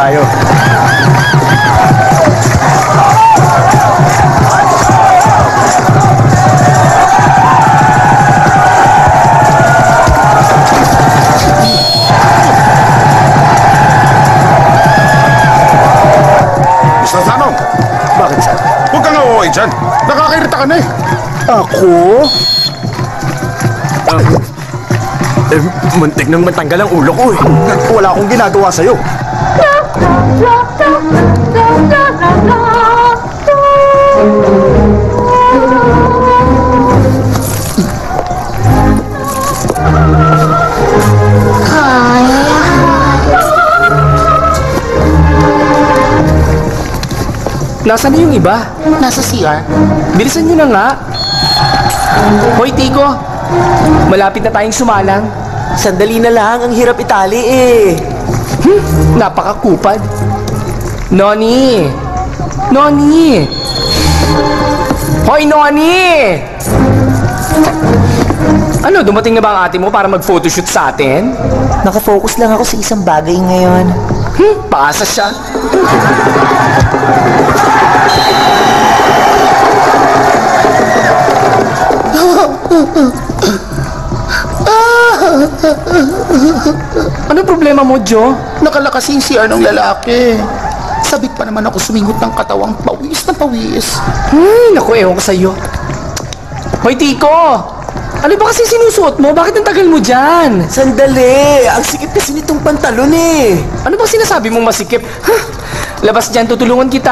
tayo. Mr. Tanong! Bakit, sir? Huwag kang uuwi dyan. Nakakairita ka na eh. Ako? Muntik nang matanggal ang ulo ko eh. Wala akong ginagawa sa'yo. Nasaan na yung iba? Nasa CR. Bilisan nyo na nga. Hoy, Tico. Malapit na tayong sumalang. Sandali na lang, ang hirap itali eh. Napakakupad. Noni! Noni! Hoy, Noni! Ano, dumating na ba ang ate mo para mag-photoshoot sa atin? Nakafocus lang ako sa isang bagay ngayon. Paasa siya. Ano problema mo, Joe? Nakalakas yung CR ng lalaki. Sabik pa naman ako sumingot ng katawang pawis na pawis. Naku, ewan ko sa'yo. Hoy, Tico! Ano ba kasi sinusuot mo? Bakit ang tagal mo dyan? Sandali, ang sikip kasi nitong pantalon eh. Ano bang sinasabi mong masikip? Labas dyan, tutulungan kita.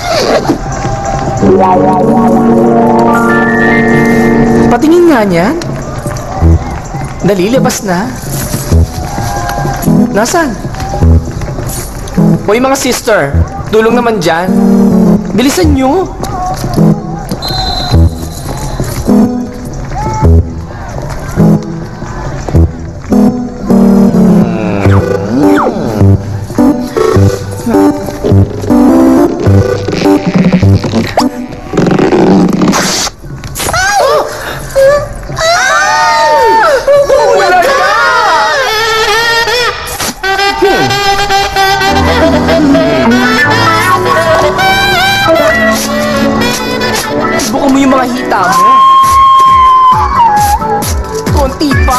Patingin nga niyan. Dali, labas na. Nasaan? Hoy mga sister, tulong naman dyan. Bilisan nyo. Buka mo yung mga hita mo. Konti pa.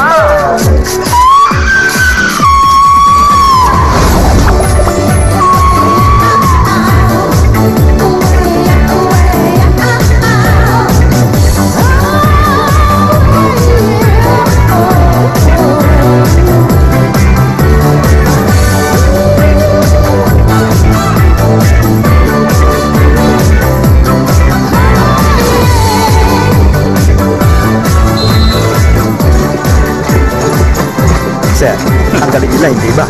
Sir, ang galing nila, hindi ba?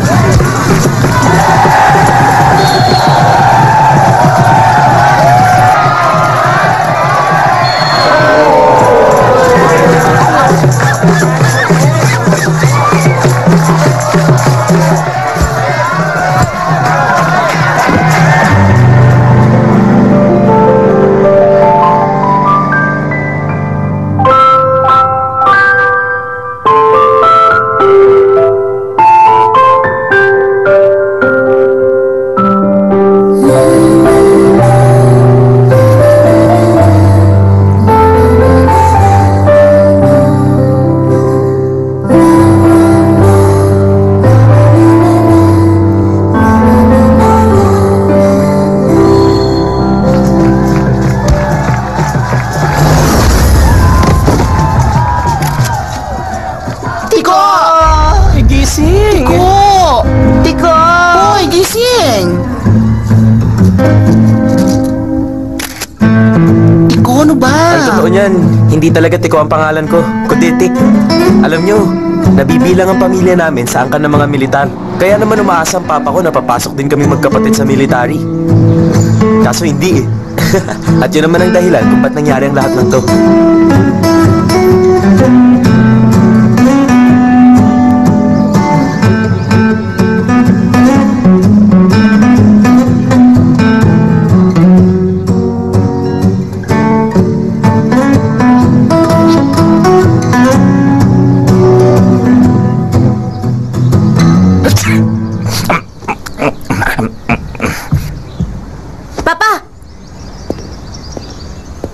Hindi talaga Tiko ang pangalan ko, kundi Tik. Alam nyo, nabibilang ang pamilya namin sa angkan ng mga militar. Kaya naman umaasa ang papa ko na papasok din kami magkapatid sa military. Kaso hindi eh. At yun naman ang dahilan kung ba't nangyari ang lahat ng to.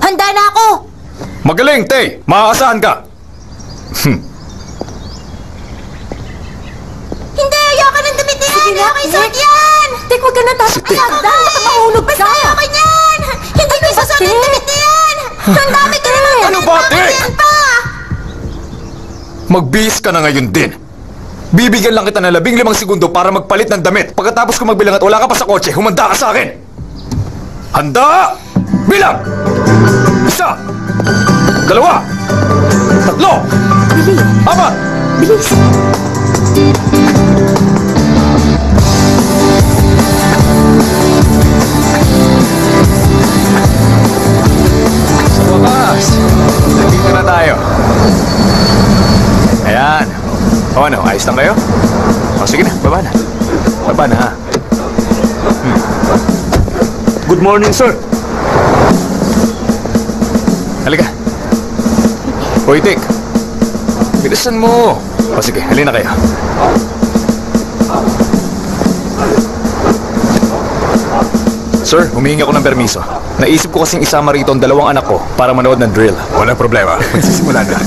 Handa na ako! Magaling, Tay! Maaasahan ka! Hindi! Ayoko ng damit na yan! Ayoko isuot yan! Tik, huwag ka na tatakot! Handa! Baka mahulog ka! Basta ayoko yan! Hindi ko isuot ng damit na yan! Ang dami ka naman! Ano ba, Tik? Yan pa! Magbihis ka na ngayon din. Bibigyan lang kita ng 15 segundo para magpalit ng damit. Pagkatapos ko magbilang at wala ka pa sa kotse, humanda ka sa akin! Handa! Bilang! 1, 2, 3, 4, Bilis! 5! Bilis! Sa wakas, nandito na tayo. Ayan. O ano, ayos lang kayo? O sige na, baba na. Baba na ha. Good morning, sir. Halika. Hoy, Tik. Bilisan mo. O sige, halina kayo. Sir, humihingi ako ng permiso. Naisip ko kasing isama rito ang 2 anak ko para manood ng drill. Walang problema. Magsisimula na.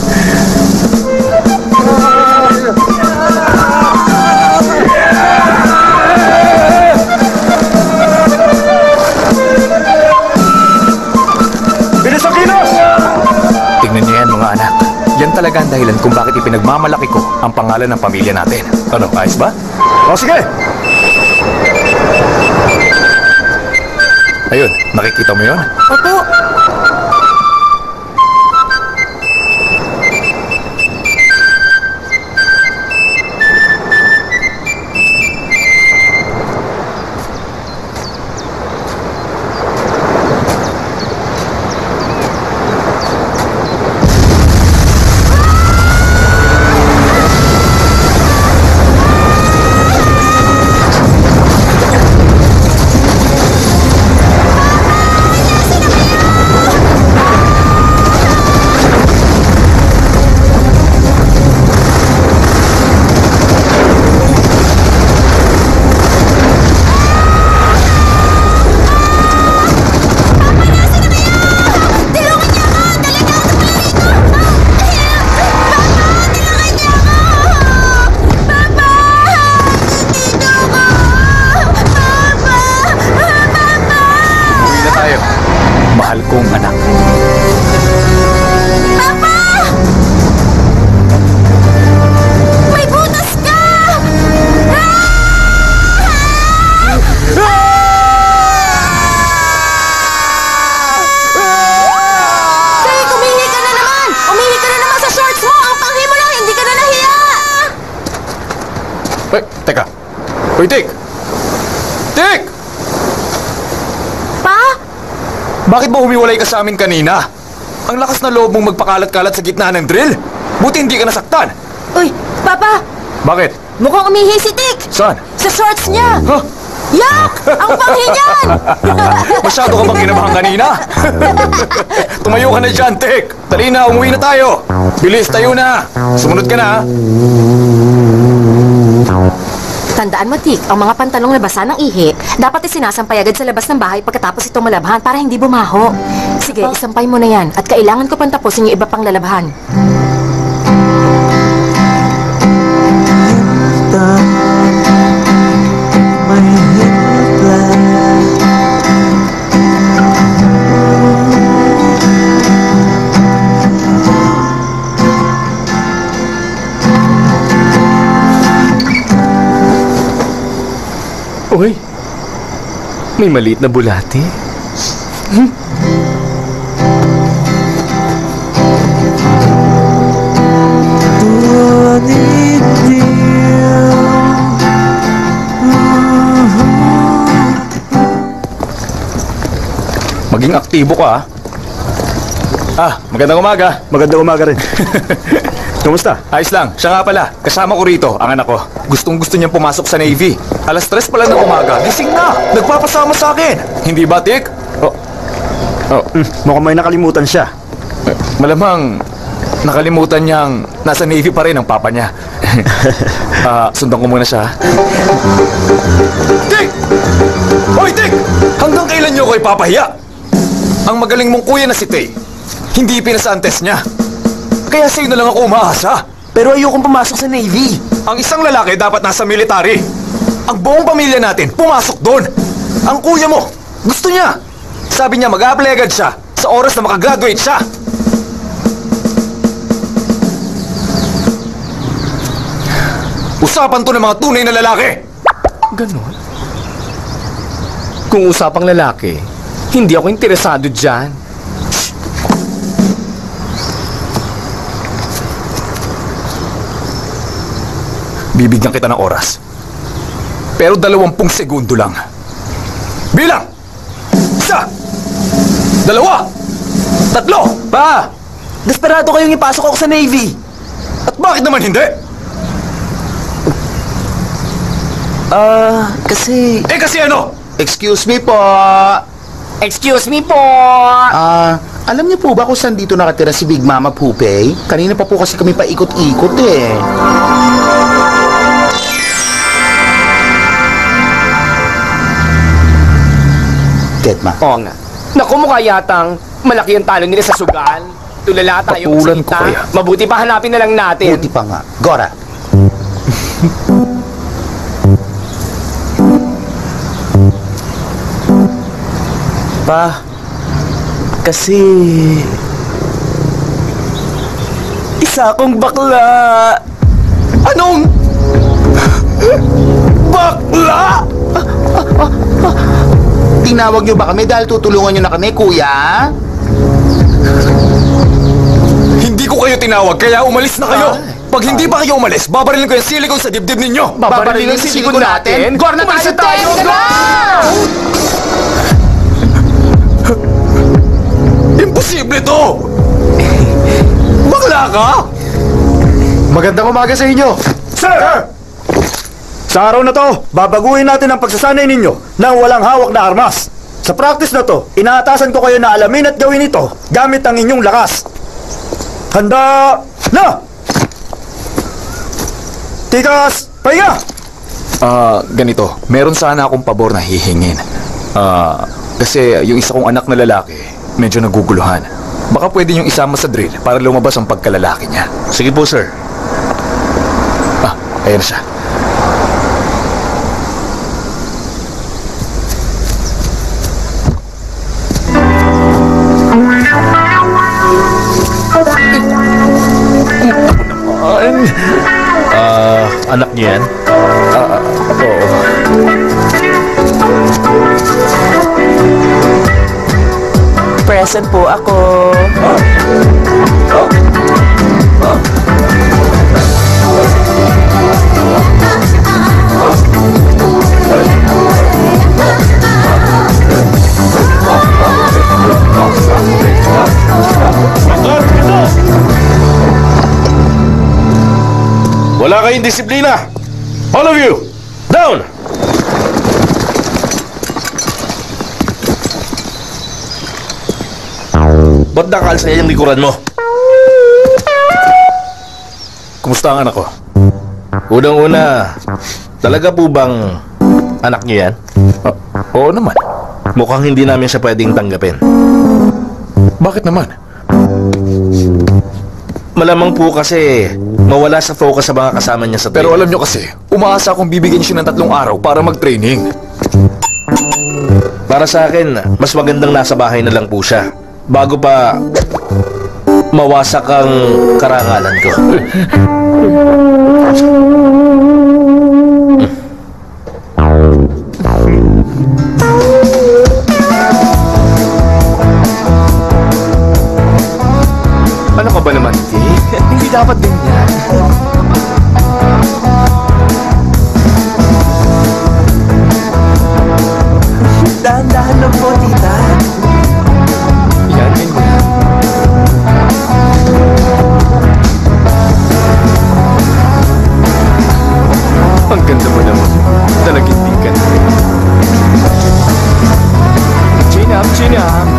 Bilis ang kilos! Tingnan niyo yan, mga anak. Yan talaga ang dahilan kung bakit ipinagmamalaki ko ang pangalan ng pamilya natin. Ano, ayos ba? O sige! Ayun, nakikita mo yun? Opo! Mahal kong anak. Papa! May butas ka! Jake, umihi ka na naman! Umihi ka na naman sa shorts mo! Ang panghi mo lang, hindi ka na nahiya! Uy, teka. Uy, Tik! Tik! Pa? Bakit ba humiwalay ka sa amin kanina? Ang lakas na loob mong magpakalat-kalat sa gitna ng drill. Buti hindi ka nasaktan. Uy, Papa! Bakit? Mukhang umihi si Tik! Saan? Sa shorts niya! Huh? Yak! Ang panghi niyan! Masyado ka bang kinabahan kanina? Tumayo ka na dyan, Tik! Dali na, umuwi na tayo! Bilis, tayo na! Sumunod ka na, ha? Tandaan mo, Tik, ang mga pantalong na basa ng ihi, dapat isinasampay agad sa labas ng bahay pagkatapos itong malabhan para hindi bumaho. Sige, isampay mo na yan at kailangan ko pang tapusin yung iba pang lalabhan. Uy, may maliit na bulati. Maging aktibo ka, ha? Magandang umaga. Magandang umaga rin. Kumusta? Ayos lang. Siya nga pala. Kasama ko rito, ang anak ko. Gustong-gusto niyang pumasok sa Navy. Alas 3 pala ng umaga. Gising na! Nagpapasama sa akin. Hindi ba, Tik? Mukhang may nakalimutan siya. Malamang nakalimutan niyang nasa Navy pa rin ang papa niya. Sundan ko muna siya. Tik! Hoy, Tik! Hanggang kailan niyo ko ipapahiya? Ang magaling mong kuya na si Tay, hindi pinasa ang test niya. Kaya sa'yo na lang ako umaasa. Pero ayokong pumasok sa Navy. Ang isang lalaki dapat nasa military. Ang buong pamilya natin pumasok doon. Ang kuya mo, gusto niya. Sabi niya mag-a-apply agad siya sa oras na makagraduate siya. Usapan to ng mga tunay na lalaki. Ganon? Kung usapang lalaki, hindi ako interesado dyan. Bibigyan kita ng oras. Pero 20 segundo lang. Bilang! 1, 2, 3! Pa! Desperado kayong ipasok ako sa Navy. At bakit naman hindi? Kasi... Kasi ano? Excuse me po. Excuse me po! Alam niyo po ba kung saan dito nakatira si Big Mama Pupay? Kanina pa po kasi kami paikot-ikot eh. Tetma. Oo nga. Naku, mukha yatang malaki ang talo nila sa sugal. Tulala tayo Patulan ko magsalita. kaya. Mabuti pa hanapin na lang natin. Buti pa nga. Gora. Pa... Kasi... Isa akong bakla. Anong? Bakla! Tinawag niyo ba kami dahil tutulungan niyo na kami, kuya? Hindi ko kayo tinawag, kaya umalis na kayo. Pag hindi pa kayo umalis, babarilin ko yung silikon sa dibdib ninyo. Babarilin ang silikon natin. Gor na Umalis tayo! na tayo! Imposible to! Bakla ka? Magandang umaga sa inyo. Sir! Sa araw na to, babaguhin natin ang pagsasanay ninyo ng walang hawak na armas. Sa practice na to, inaatasan ko kayo na alamin at gawin ito gamit ang inyong lakas. Handa na! Tikas, pahinga! Ganito. Meron sana akong pabor na hihingin. Kasi yung isa kong anak na lalaki, medyo naguguluhan. Baka pwede niyong isama sa drill para lumabas ang pagkalalaki niya. Sige po, sir. Ayan siya. Anak niyo yan? Oo. Present po ako. Wala kayong disiplina! All of you! Down! Ba't nakalsa yung likuran mo? Kumusta ang anak ko? Unang-una, talaga po bang anak niyo yan? Oo naman. Mukhang hindi namin siya pwedeng tanggapin. Bakit naman? Malamang po kasi mawala sa focus sa mga kasama niya sa Pero training. alam nyo kasi, umaasa akong bibigyan siya ng 3 araw para mag-training. Para sa akin, mas magandang nasa bahay na lang po siya. Bago pa mawasak ang karangalan ko. Ano ka ba naman, Jake? Hindi dapat ganyan. Dahan-dahan lang po, tita. Yan, ganyan. Ang ganda mo naman. Talagintikan. Chin up, chin up.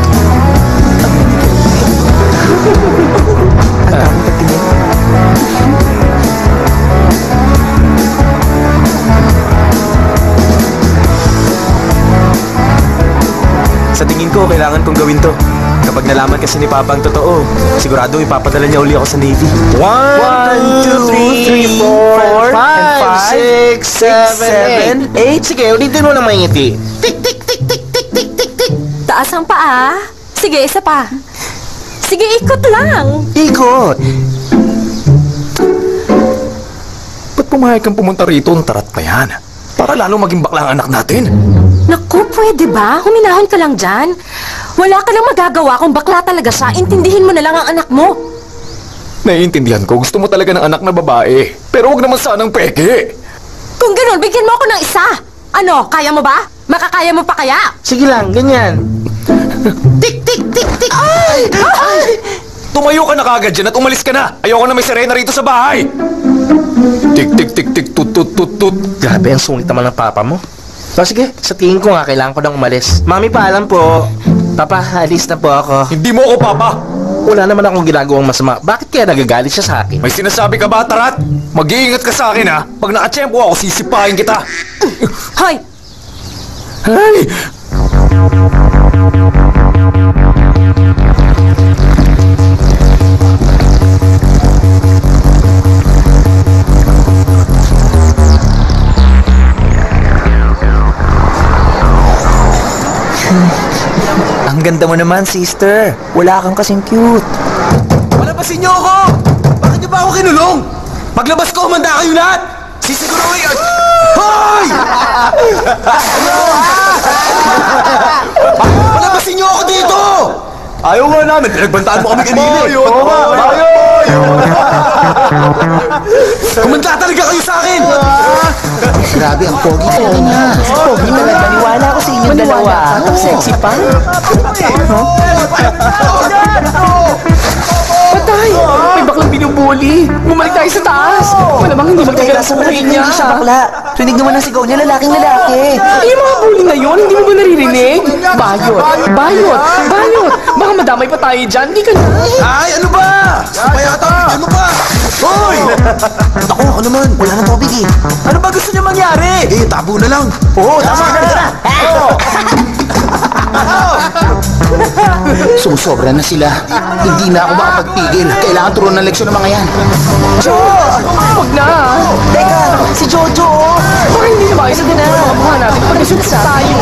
Sa tingin ko, kailangan kong gawin to. Pag nalaman kasi ni Papa ang totoo, sigurado ipapadala niya uli ako sa Navy. 1, 2, 3, 4, 5, 6, 7, 8. Sige, ulitin mo na maingiti. Taas ang paa. Sige, isa pa. Sige, ikot lang. Ikot. Ba't pumayag kang pumunta rito? Ang tarat pa yan. Para lalo maging bakla ang anak natin. Naku, pwede ba? Huminahon ka lang dyan. Wala ka lang magagawa kung bakla talaga siya. Intindihin mo na lang ang anak mo. Naiintindihan ko, gusto mo talaga ng anak na babae. Pero huwag naman sanang peke. Kung gano'n, bigyan mo ako ng isa. Ano, kaya mo ba? Makakaya mo pa kaya? Sige lang, ganyan. Tik, tik, tik, tik. Tumayo ka na kagad dyan at umalis ka na. Ayoko na may sirena rito sa bahay. Tik, tik, tik, tik, tut, tut, tut, tut. Grabe, ang sungit naman ng papa mo. So, sige, sa tingin ko nga, kailangan ko nang umalis. Mami, paalam po. Papa, alis na po ako. Hindi mo ako, Papa. Wala naman akong ginagawang masama. Bakit kaya nagagalit siya sa akin? May sinasabi ka ba, Tarat? Mag-iingat ka sa akin, ha? Pag nakatsyempo ako, sisipahin kita. Hoy! Ay! Ang ganda mo naman, sister. Wala kang kasing cute. Palabasin niyo ako! Bakit niyo ba ako kinulong? Paglabas ko, humanda kayo lahat! Sisiguruhin yun! Hoy! Palabasin niyo ako dito! Ayaw nga namin, pinagbantaan mo kami kanina. Oo nga, Kumanda talaga kayo sa akin! Grabe, ang pogi talaga niya. Pogi talaga. Maniwala ko sa inyong dalawa. Sexy pa. Patay! May baklang binubuli. Bumalik tayo sa taas. Malamang hindi magkagala sa buhay niya. Hindi siya bakla. Rinig naman ang sigaw niya, lalaking lalaki. Yung mga bully na yun, hindi mo ba naririnig? Bayot! Bayot! Bayot! Baka madamay pa tayo dyan. Hindi ka na. Ay, ano ba? Payata, ano ba? Hoy! Ako naman. Wala nang tubig eh. Ano ba gusto niyo mangyari? Eh, tabo na lang. Oo, tama ka na. Sumusobra na sila. Hindi na ako makapagpigil. Kailangan turuan ng leksyon ng mga yan. Huwag na. Teka, si Jojo. Baka hindi na maayos ang mga mukha natin pag nasulit tayo.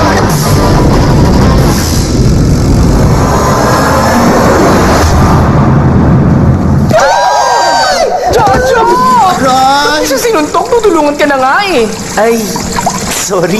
Jojo! Bakit siya sinuntok? Tutulungan ka na nga eh. Ay, sorry.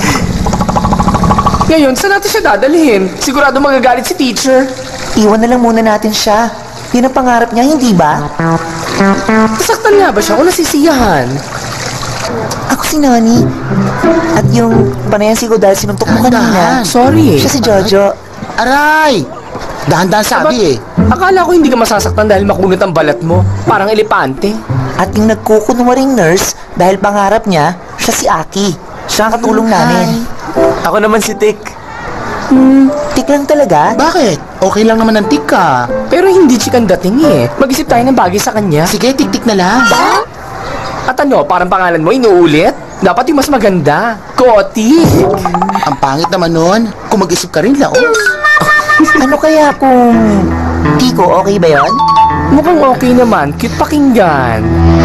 Ngayon, saan natin siya dadalhin? Sigurado magagalit si teacher. Iwan na lang muna natin siya. Yun ang pangarap niya, hindi ba? Nasaktan nga ba siya o nasisiyahan? Ako si Nani. At yung panayan si dahil sinuntok mo kanina. Sorry. Siya si Jojo. Aray! Dahan-dahan sabi eh. Akala ko hindi ka masasaktan dahil makunat ang balat mo. Parang elepante. At yung nagkukunwaring nurse, dahil pangarap niya, siya si Aki. Siya ang katulong namin. Ako naman si Tik. Tik lang talaga. Bakit? Okay lang naman ang tika. Pero hindi chikan dating eh. Mag-isip tayo ng bagay sa kanya. Sige, tik-tik na lang. At ano, parang pangalan mo inuulit? Dapat yung mas maganda. Kotik. Ang pangit naman nun. Kung mag-isip ka rin lang. Ano kaya kung... Tiko, okay ba yon? Mukhang okay naman. Cute pakinggan.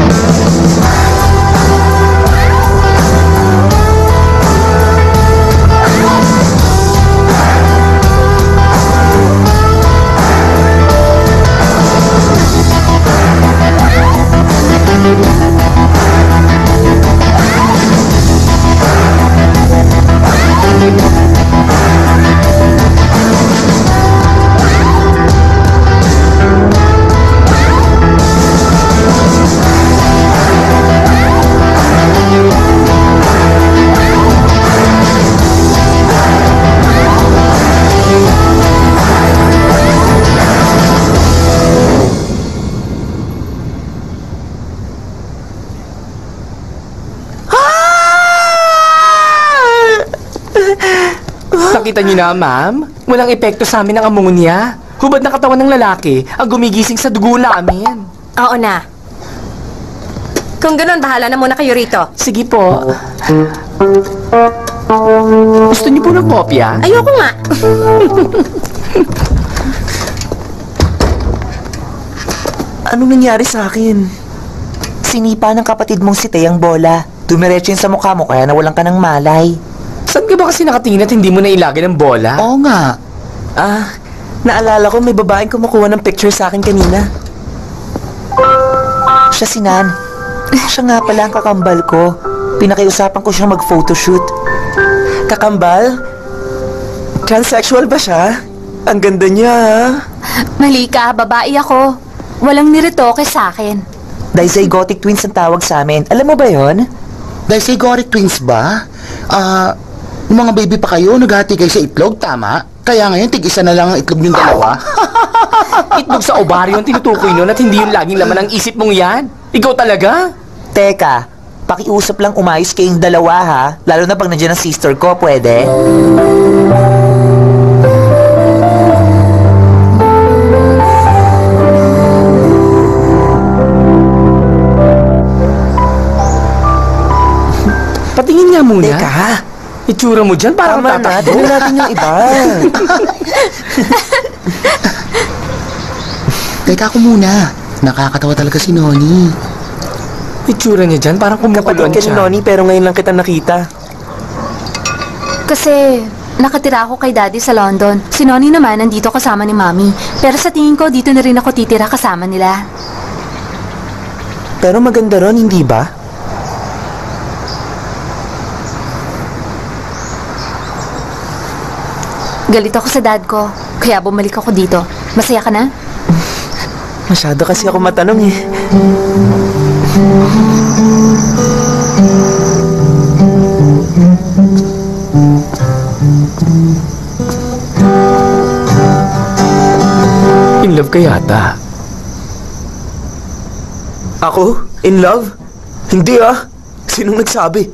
Nakita niyo na, ma'am? Walang epekto sa amin ang amonia. Hubad na katawan ng lalaki ang gumigising sa dugo namin. Oo na. Kung ganun, bahala na muna kayo rito. Sige po. Gusto niyo po ng kopya? Ayoko nga. Anong nangyari sa akin? Sinipa ng kapatid mong si Tay ang bola. Dumiretso yun sa mukha mo kaya nawalan ka ng malay. Saan ka ba kasi nakatingin at hindi mo nailagay ng bola? Oo nga. Naalala ko may babaeng kumukuha ng picture sa akin kanina. Siya si Nan. Siya nga pala ang kakambal ko. Pinakiusapan ko siyang mag-photoshoot. Kakambal? Transsexual ba siya? Ang ganda niya, ha? Mali ka, babae ako. Walang niretoke sa akin. Dizygotic twins ang tawag sa amin. Alam mo ba yon? Dizygotic twins ba? Yung mga baby pa kayo, naghati kayo sa itlog, tama? Kaya ngayon, tig-isa na lang ang itlog yung dalawa. Itlog sa ovaryo ang tinutukoy nun at hindi yung laging laman ng isip mong yan. Ikaw talaga? Teka, pakiusap lang umayos kayong dalawa ha. Lalo na pag nandiyan ang sister ko, pwede? Patingin nga muna. Teka, ha? Itsura mo dyan, parang Tama na, tatakbo. dala natin yung iba. Teka ako muna. Nakakatawa talaga si Noni. Itsura niya dyan, parang kumukulon Kapatid ka ni siya. Noni, pero ngayon lang kita nakita. Kasi nakatira ako kay Daddy sa London. Si Noni naman nandito kasama ni Mami. Pero sa tingin ko, dito na rin ako titira kasama nila. Pero maganda ron, hindi ba? Galit ako sa dad ko, kaya bumalik ako dito. Masaya ka na? Masyado kasi ako matanong eh. In love ka yata. Ako? In love? Hindi ah. Sinong nagsabi?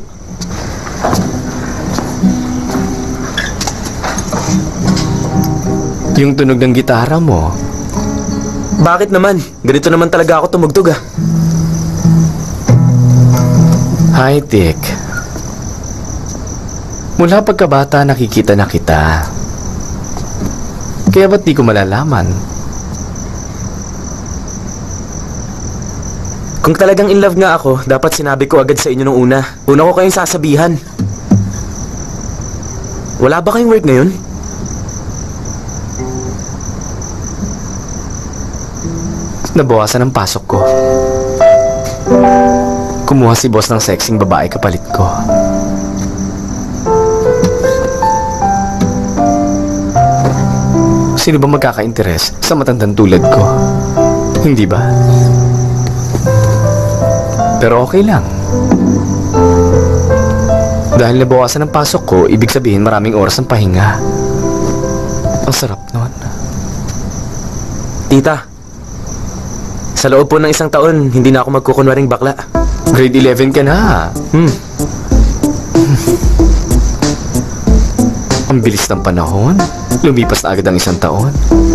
Yung tunog ng gitara mo. Bakit naman? Ganito naman talaga ako tumugtog ah. Hi, Dick. Mula pagkabata nakikita na kita. Kaya ba't di ko malalaman? Kung talagang in love nga ako, dapat sinabi ko agad sa inyo nung una. Una ko kayong sasabihan. Wala ba kayong work ngayon? Nabawasan ang pasok ko. Kumuha si boss ng sexing babae kapalit ko. Sino ba magkaka-interes sa matandang tulad ko? Hindi ba? Pero okay lang. Dahil nabawasan ang pasok ko, ibig sabihin maraming oras ng pahinga. Ang sarap nun. Tita, sa loob po ng isang taon, hindi na ako magkukunwaring bakla. Grade 11 ka na. Ang bilis ng panahon. Lumipas na agad ang isang taon.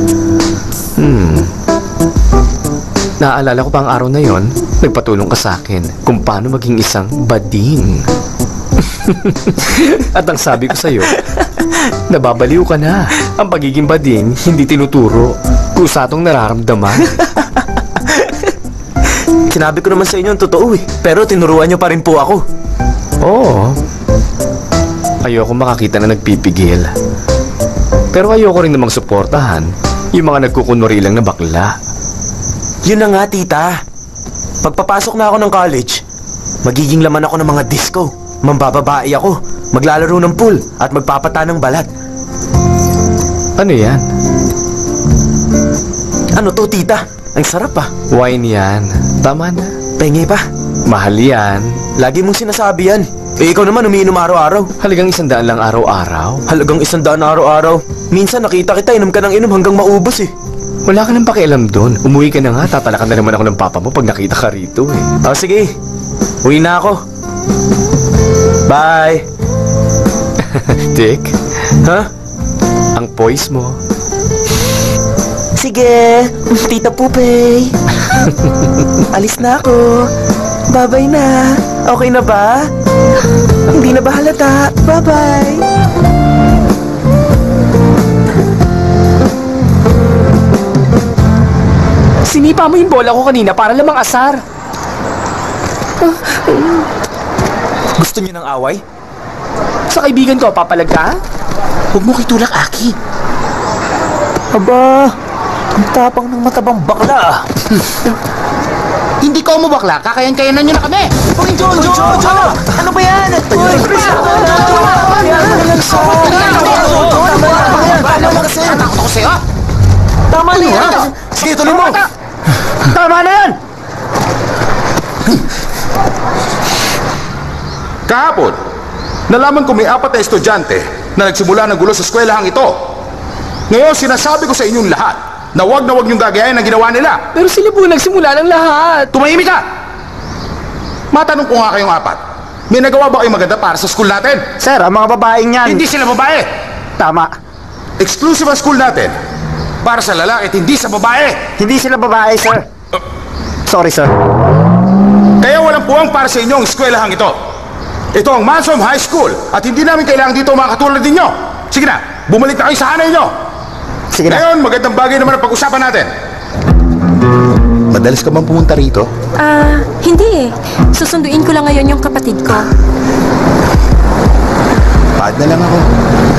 Naaalala ko pa ang araw na yon, nagpatulong ka sa akin kung paano maging isang bading. At ang sabi ko sa'yo, nababaliw ka na. Ang pagiging bading, hindi tinuturo. Kusatong nararamdaman. Sinabi ko naman sa inyo ang totoo eh. Pero tinuruan niyo pa rin po ako. Oo. Ayoko makakita na nagpipigil. Pero ayoko rin namang suportahan yung mga nagkukunwari lang na bakla. Yun na nga, tita. Pagpapasok na ako ng college, magiging laman ako ng mga disco. Mambababae ako, maglalaro ng pool at magpapata ng balat. Ano yan? Ano to, tita? Ang sarap ah. Wine yan. Tama na. Penge pa. Mahal yan. Lagi mong sinasabi yan. Eh, ikaw naman umiinom araw-araw. Halagang 100 lang araw-araw. Halagang 100 araw-araw. Minsan nakita kita, inom ka ng inom hanggang maubos eh. Wala ka nang pakialam doon. Umuwi ka na nga. Tatalakan na naman ako ng papa mo pag nakita ka rito eh. Sige, uwi na ako. Bye. Dick, Ha? ang poise mo. Sige, Tita Pupay. Alis na ako. Bye-bye na. Okay na ba? Hindi na ba halata? Bye-bye. Sinipa mo yung bola ko kanina para lamang asar. Gusto niyo ng away? Sa kaibigan ko, papalag ka? Huwag mo kitulak, Aki. Aba, ang tapang ng matabang bakla. Hindi ko mo bakla, kakayan-kayanan nyo na kami. Uy, Jojo! Ano ba yan? Natakot ako sa'yo. Tama na yan! Sige, tuloy mo! Tama na yan! Kahapon, nalaman ko may 4 na estudyante na nagsimula ng gulo sa eskwelahang ito. Ngayon, sinasabi ko sa inyong lahat na huwag niyong gagayahin ang ginawa nila. Pero sila po nagsimula ng lahat. Tumahimik ka! Matanong ko nga kayong 4. May nagawa ba kayong maganda para sa school natin? Sir, ang mga babaeng yan. Hindi sila babae. Tama. Exclusive ang school natin. Para sa lalaki at hindi sa babae. Hindi sila babae, sir. Sorry, sir. Kaya walang puwang para sa inyo ang eskwelahang ito. Ito ang Mansom High School at hindi namin kailangan dito mga katulad ninyo. Sige na, bumalik na kayo sa hanay nyo. Sige na. Ngayon, magandang bagay naman ang pag-usapan natin. Madalas ka bang pumunta rito? Hindi eh. Susunduin ko lang ngayon yung kapatid ko. Paad na lang ako.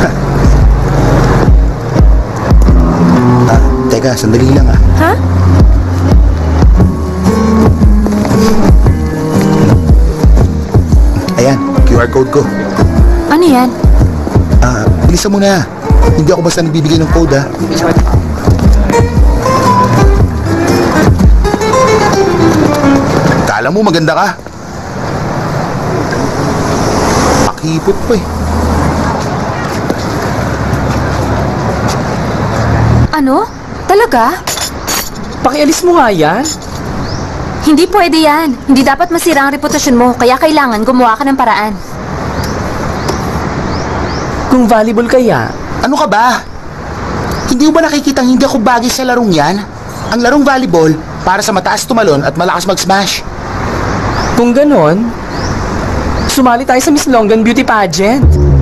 Teka, sandali lang ah. Ha? Ayan, QR code ko. Ano yan? Bilisan mo na. Hindi ako basta nagbibigay ng code ah. Kala mo maganda ka? Pakipot pa eh. Ano? Talaga? Pakialis mo nga yan. Hindi pwede yan. Hindi dapat masira ang reputasyon mo, kaya kailangan gumawa ka ng paraan. Kung volleyball kaya, Ano ka ba? Hindi mo ba nakikita hindi ako bagay sa larong yan? Ang larong volleyball, para sa mataas tumalon at malakas mag-smash. kung ganon, sumali tayo sa Miss Longgan Beauty Pageant.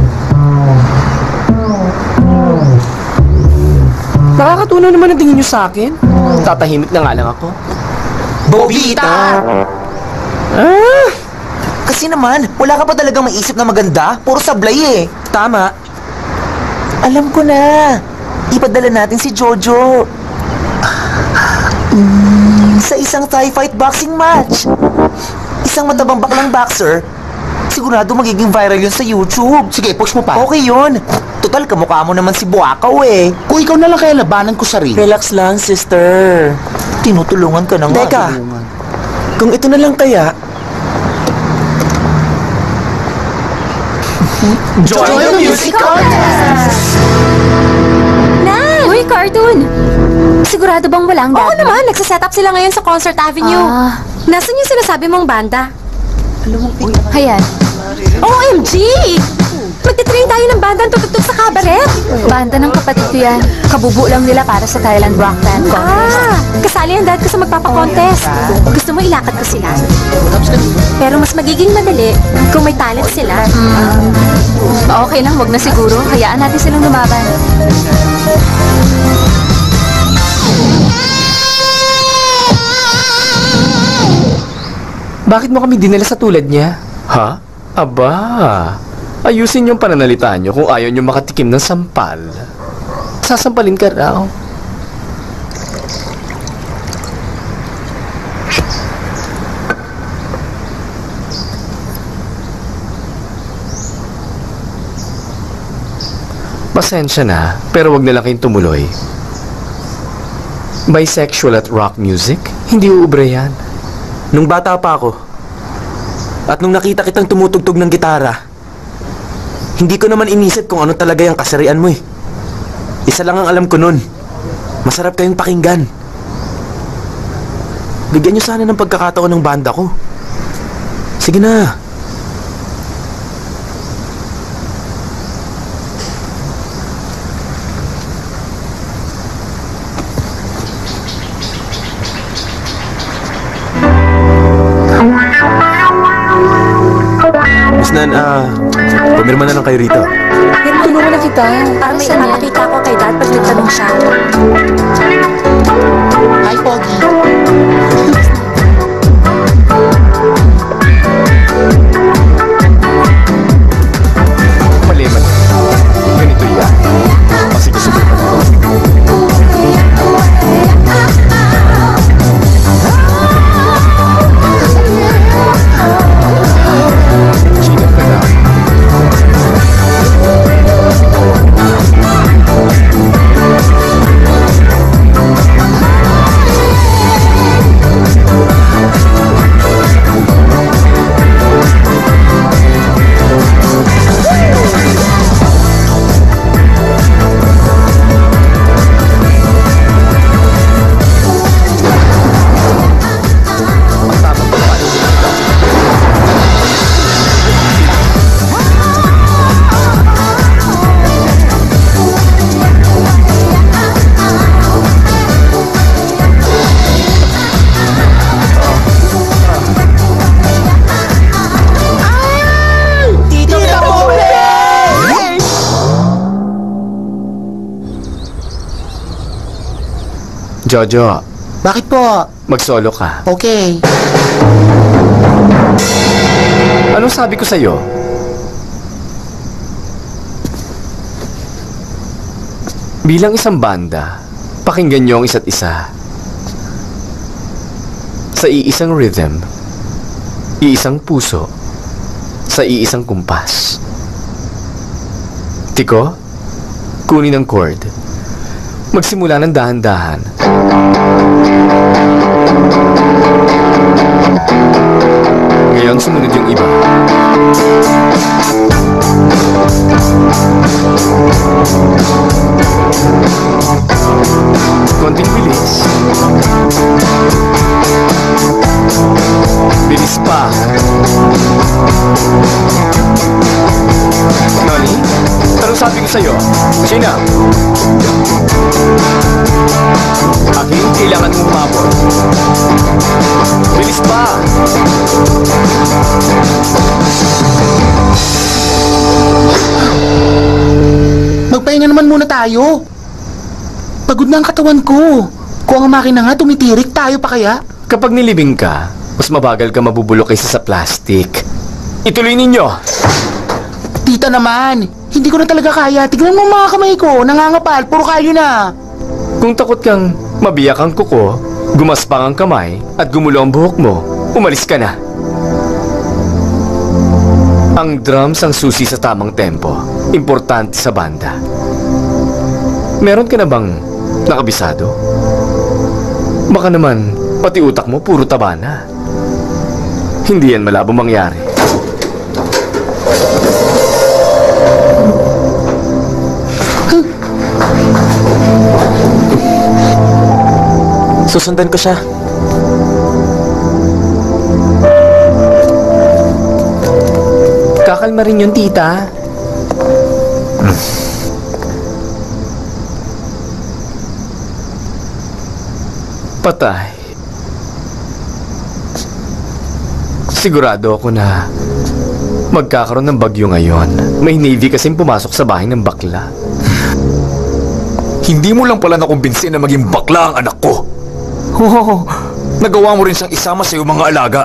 Nakakatunaw naman ang tingin nyo sa akin. Tatahimik na nga lang ako. Bobita! Kasi naman, wala ka pa talagang maisip na maganda. Puro sablay eh. Tama. Alam ko na. Ipadala natin si Jojo. Sa isang Thai fight boxing match. Isang matabang baklang boxer. Sigurado magiging viral yun sa YouTube. Sige, push mo pa. Okay yun. Total, kamukha mo naman si Buakaw eh. Kung ikaw na lang kaya labanan ko sa ring. Relax lang, sister. Tinutulungan ka na nga. Teka, kung ito na lang kaya, Join the music contest! Uy, cartoon! Sigurado bang walang dad? Oo naman, nagsaset up sila ngayon sa Concert Avenue. Nasaan yung sinasabi mong banda? Ayan. OMG! Magtitrain tayo ng banda tutugtog sa cabaret. Banda ng kapatid ko yan. Kabubu lang nila para sa Thailand Rock Band Contest. Kasali ang dad ko sa magpapakontest. Gusto mo ilakad ko sila? Pero mas magiging madali kung may talent sila. Okay lang, wag na siguro. Hayaan natin silang lumaban. Bakit mo kami dinala sa tulad niya? Ha? Aba, ayusin yung pananalita nyo kung ayaw nyo makatikim ng sampal. Sasampalin ka raw. Pasensya na, pero wag na lang kayong tumuloy. Bisexual at rock music? Hindi uubra yan. nung bata pa ako, at nung nakita kitang tumutugtog ng gitara, hindi ko naman inisip kung ano talaga yung kasarian mo eh. Isa lang ang alam ko nun. Masarap kayong pakinggan. Bigyan niyo sana ng pagkakataon ng banda ko. Sige na. Miss Nan, pumirma na lang kayo rito. Pero tulungan na kita. Parang may napakita ko kay Dad pag nagtanong siya. Hi, Pogi. Jojo, Bakit po? mag-solo ka. Okay. Anong sabi ko sa'yo? Bilang isang banda, pakinggan niyo ang isa't isa. Sa iisang rhythm, iisang puso, sa iisang kumpas. Tiko, kunin ang chord. Magsimula ng dahan-dahan. Ngayon, sumunod yung iba. Konting bilis. Bilis pa. Nani? Anong sabi ko sa'yo? Sina? Aking kailangan mong umabot. Bilis pa. Magpahinga naman muna tayo. Pagod na ang katawan ko. Kung ang makina nga tumitirik, tayo pa kaya? Kapag nilibing ka, mas mabagal ka mabubulok kaysa sa plastic. Ituloy ninyo! Tita naman, hindi ko na talaga kaya. Tignan mo mga kamay ko, nangangapal, puro kalyo na. Kung takot kang mabiyak ang kuko, gumaspang ang kamay, at gumulo ang buhok mo, umalis ka na. Ang drums ang susi sa tamang tempo. Importante sa banda. Meron ka na bang nakabisado? Baka naman, pati utak mo puro taba na. Hindi yan malabo mangyari. Susundan ko siya. Kakalma rin yun, tita. Patay. Sigurado ako na magkakaroon ng bagyo ngayon. May Navy kasing pumasok sa bahay ng bakla. Hindi mo lang pala nakumbinsin na maging bakla ang anak ko. Oh, nagawa mo rin siyang isama sa iyong mga alaga.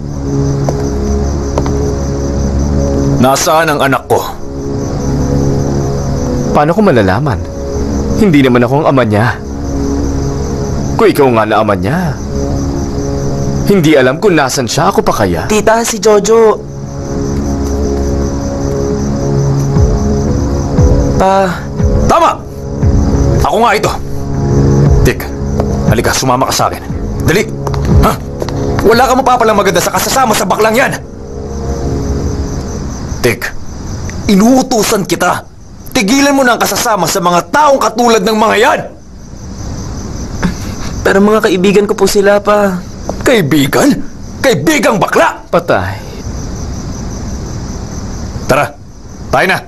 Nasaan ang anak ko? Paano ko malalaman? Hindi naman ako ang ama niya. Kung ikaw nga na ama niya, hindi alam kung nasan siya, ako pa kaya? Tita, si Jojo. Tama! Ako nga ito. Dick, halika, sumama ka sa akin. Dali! Ha? Wala ka mapapalang maganda sa kasasama sa baklang yan! Dick, inuutusan kita. Tigilan mo na ang kasasama sa mga taong katulad ng mga yan! Pero mga kaibigan ko po sila pa. Kaibigan? Kaibigang bakla! Patay. Tara, tayo na!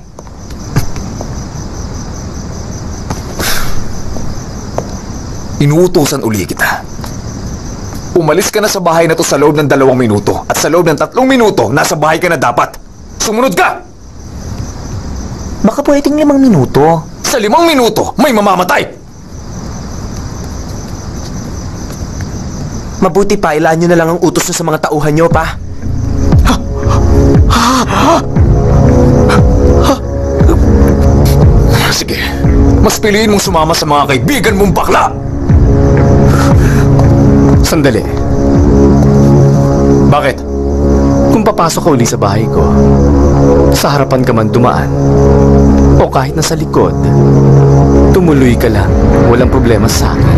Inuutusan uli kita. Umalis ka na sa bahay na to sa loob ng 2 minuto. At sa loob ng 3 minuto, nasa bahay ka na dapat. Sumunod ka! Baka pwedeng 5 minuto. Sa 5 minuto, may mamamatay! Mabuti pa, ilaan nyo na lang ang utos nyo sa mga tauhan nyo, pa. Sige, mas piliin mong sumama sa mga kaibigan mong bakla! Sandali. Bakit? Kung papasok ka uli sa bahay ko, sa harapan ka man dumaan, o kahit nasa likod, tumuloy ka lang. Walang problema sa akin.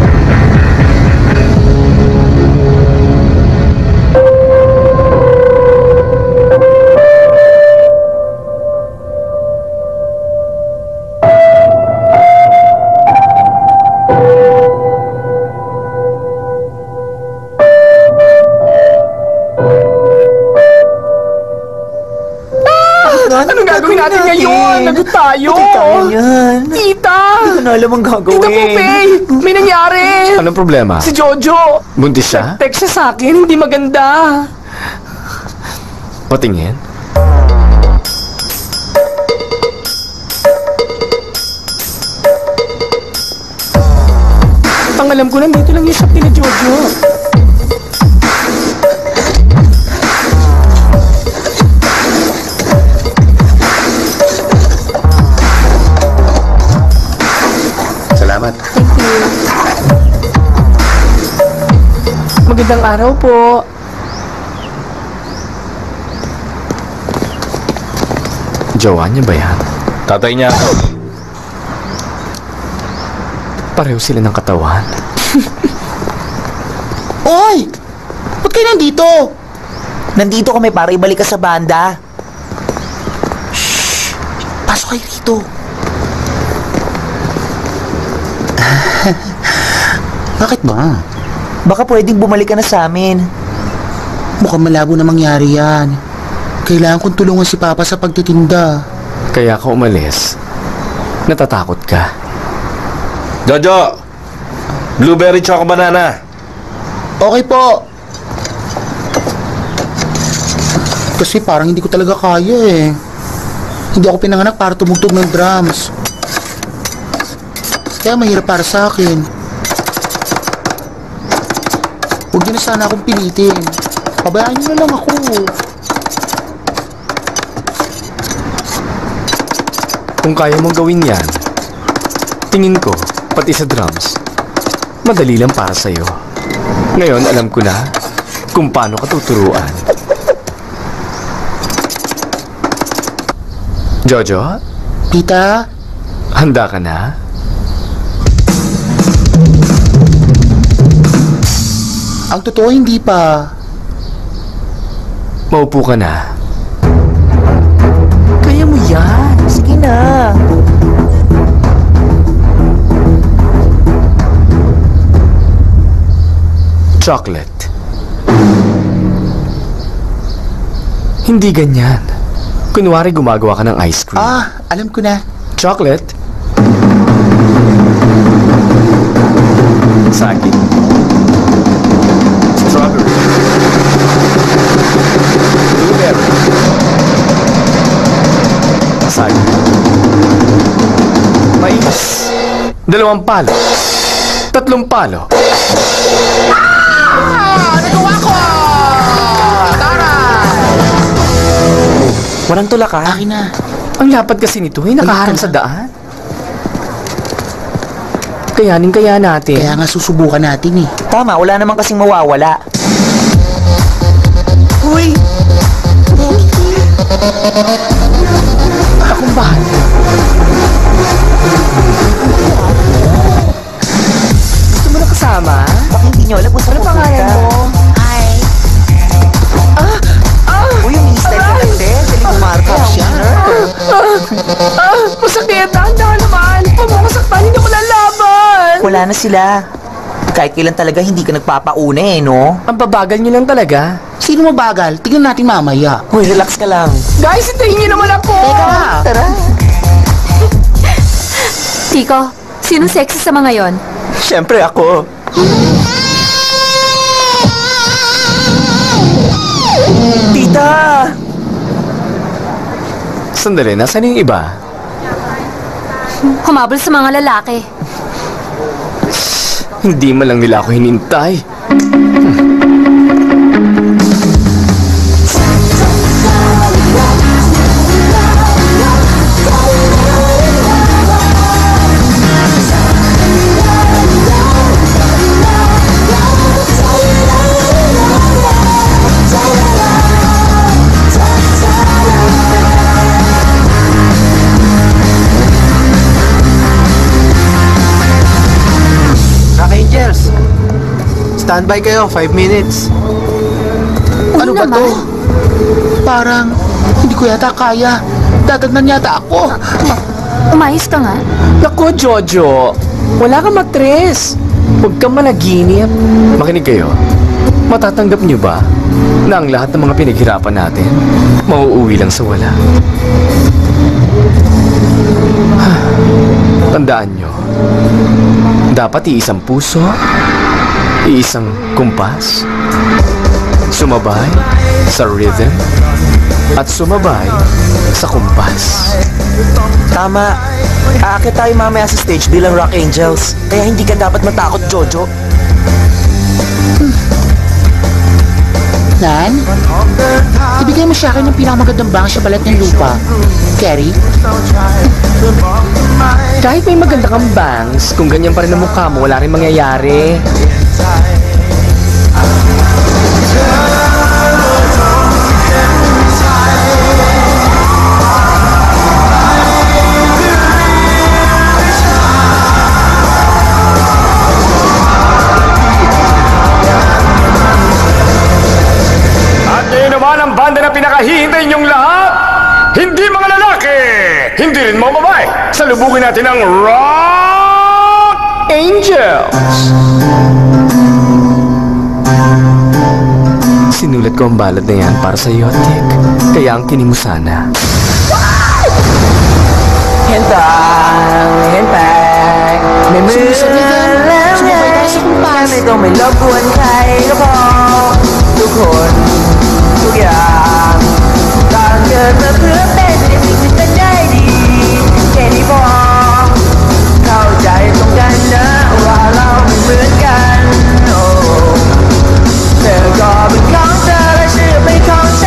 Anong gagawin natin ngayon? Lagot tayo! Buti tayo yan. Tita! Hindi ko na alam ang gagawin. Tita Pupay! May nangyari! Anong problema? Si Jojo! Buntis siya? Text siya sa akin, hindi maganda. Patingin? Ang alam ko, nandito lang yung shop ni Jojo. Salamat. Thank you. Magandang araw po. Jowa niya ba yan? Tatay niya. Pareho sila ng katawan. Oy! Ba't kayo nandito? Nandito kami para ibalik ka sa banda. Pasok kayo rito. Bakit ba? Baka pwedeng bumalik ka na sa amin. Mukhang malabo na mangyari yan. Kailangan kong tulungan si Papa sa pagtitinda. Kaya ka umalis. Natatakot ka. Jojo! Blueberry choco banana. Okay po. Kasi parang hindi ko talaga kaya eh. Hindi ako pinanganak para tumugtog ng drums. Kaya mahirap para sa akin. Huwag niyo na sana akong pilitin. Pabayaan niyo na lang ako. Kung kaya mong gawin yan, tingin ko, pati sa drums, madali lang para sa'yo. Ngayon, alam ko na kung paano ka tuturuan. Jojo, Tita? handa ka na? Ang totoo, hindi pa. Maupo ka na. Kaya mo yan. Sige na. Chocolate. Hindi ganyan. Kunwari gumagawa ka ng ice cream. Alam ko na. Chocolate. Saging. Strawberry. Blueberry. Saging. Mais. 2 palo. 3 palo. Nagawa ko! Tara! Walang tulak ha? Akin na. Ang lapad kasi nito ay nakaharang sa daan. Kaya natin. Kaya nga susubukan natin eh. Tama, wala naman kasing mawawala. Uy! Akong bahala. Gusto mo na kasama? Baka hindi nyo alam kung saan Pangalan mo? Uy, yung style ka kasi. Dali mo marka siya. Masakit! Dahan-dahan naman! Huwag mo masaktan, hindi ko lalaban! Wala na sila. Kahit kailan talaga hindi ka nagpapauna eh, no? Ang babagal niyo lang talaga. Sino mabagal? Tingnan natin mamaya. Uy, relax ka lang. Guys, hintayin niyo naman ako! Tara. Tiko, sino sexy sa mga yon? Siyempre ako. Tita! Sandali, nasaan yung iba? Humabol sa mga lalaki. Hindi man lang nila ako hinintay. Angels, standby kayo, 5 minutes. Ano ba to? Parang hindi ko yata kaya. Dadagnan yata ako. Umayos ka nga. Naku, Jojo! Wala kang matres! Huwag kang managinip. Makinig kayo. Matatanggap niyo ba na ang lahat ng mga pinaghirapan natin mauuwi lang sa wala? Tandaan niyo, dapat iisang puso, iisang kumpas, sumabay sa rhythm, at sumabay sa kumpas. Tama. Aakit tayo mamaya sa stage bilang Rock Angels. Kaya hindi ka dapat matakot, Jojo. Nan, ibigay mo sa akin ng pinakamagandang bang sa balat ng lupa. Carrie? Kahit may maganda kang bangs, kung ganyan pa rin ang mukha mo, wala rin mangyayari. Naman ang banda na pinakahihintay niyong lahat, hindi mga lalaki, hindi rin mga babae. Salubungin natin ang Rock Angels. Sinulat ko ang balad na yan para sa iyo, Tik. Kaya ang kinig mo sana. Hintay, may Sumabay tayo sa kumpas. Ito may labuan kay ko. Tukon, tugyang Tangan na pruben, ibig na dahili Kenny Bong Kau dahil tong ganda Walau memenkan Oh 这个被抗战还是被抗战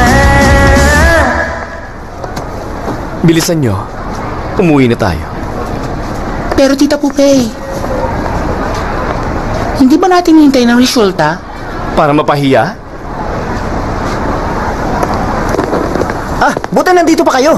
Bilisan nyo. Umuwi na tayo. Pero Tita Pupay, hindi ba natin hintay ng resulta? Para mapahiya? Buti nandito pa kayo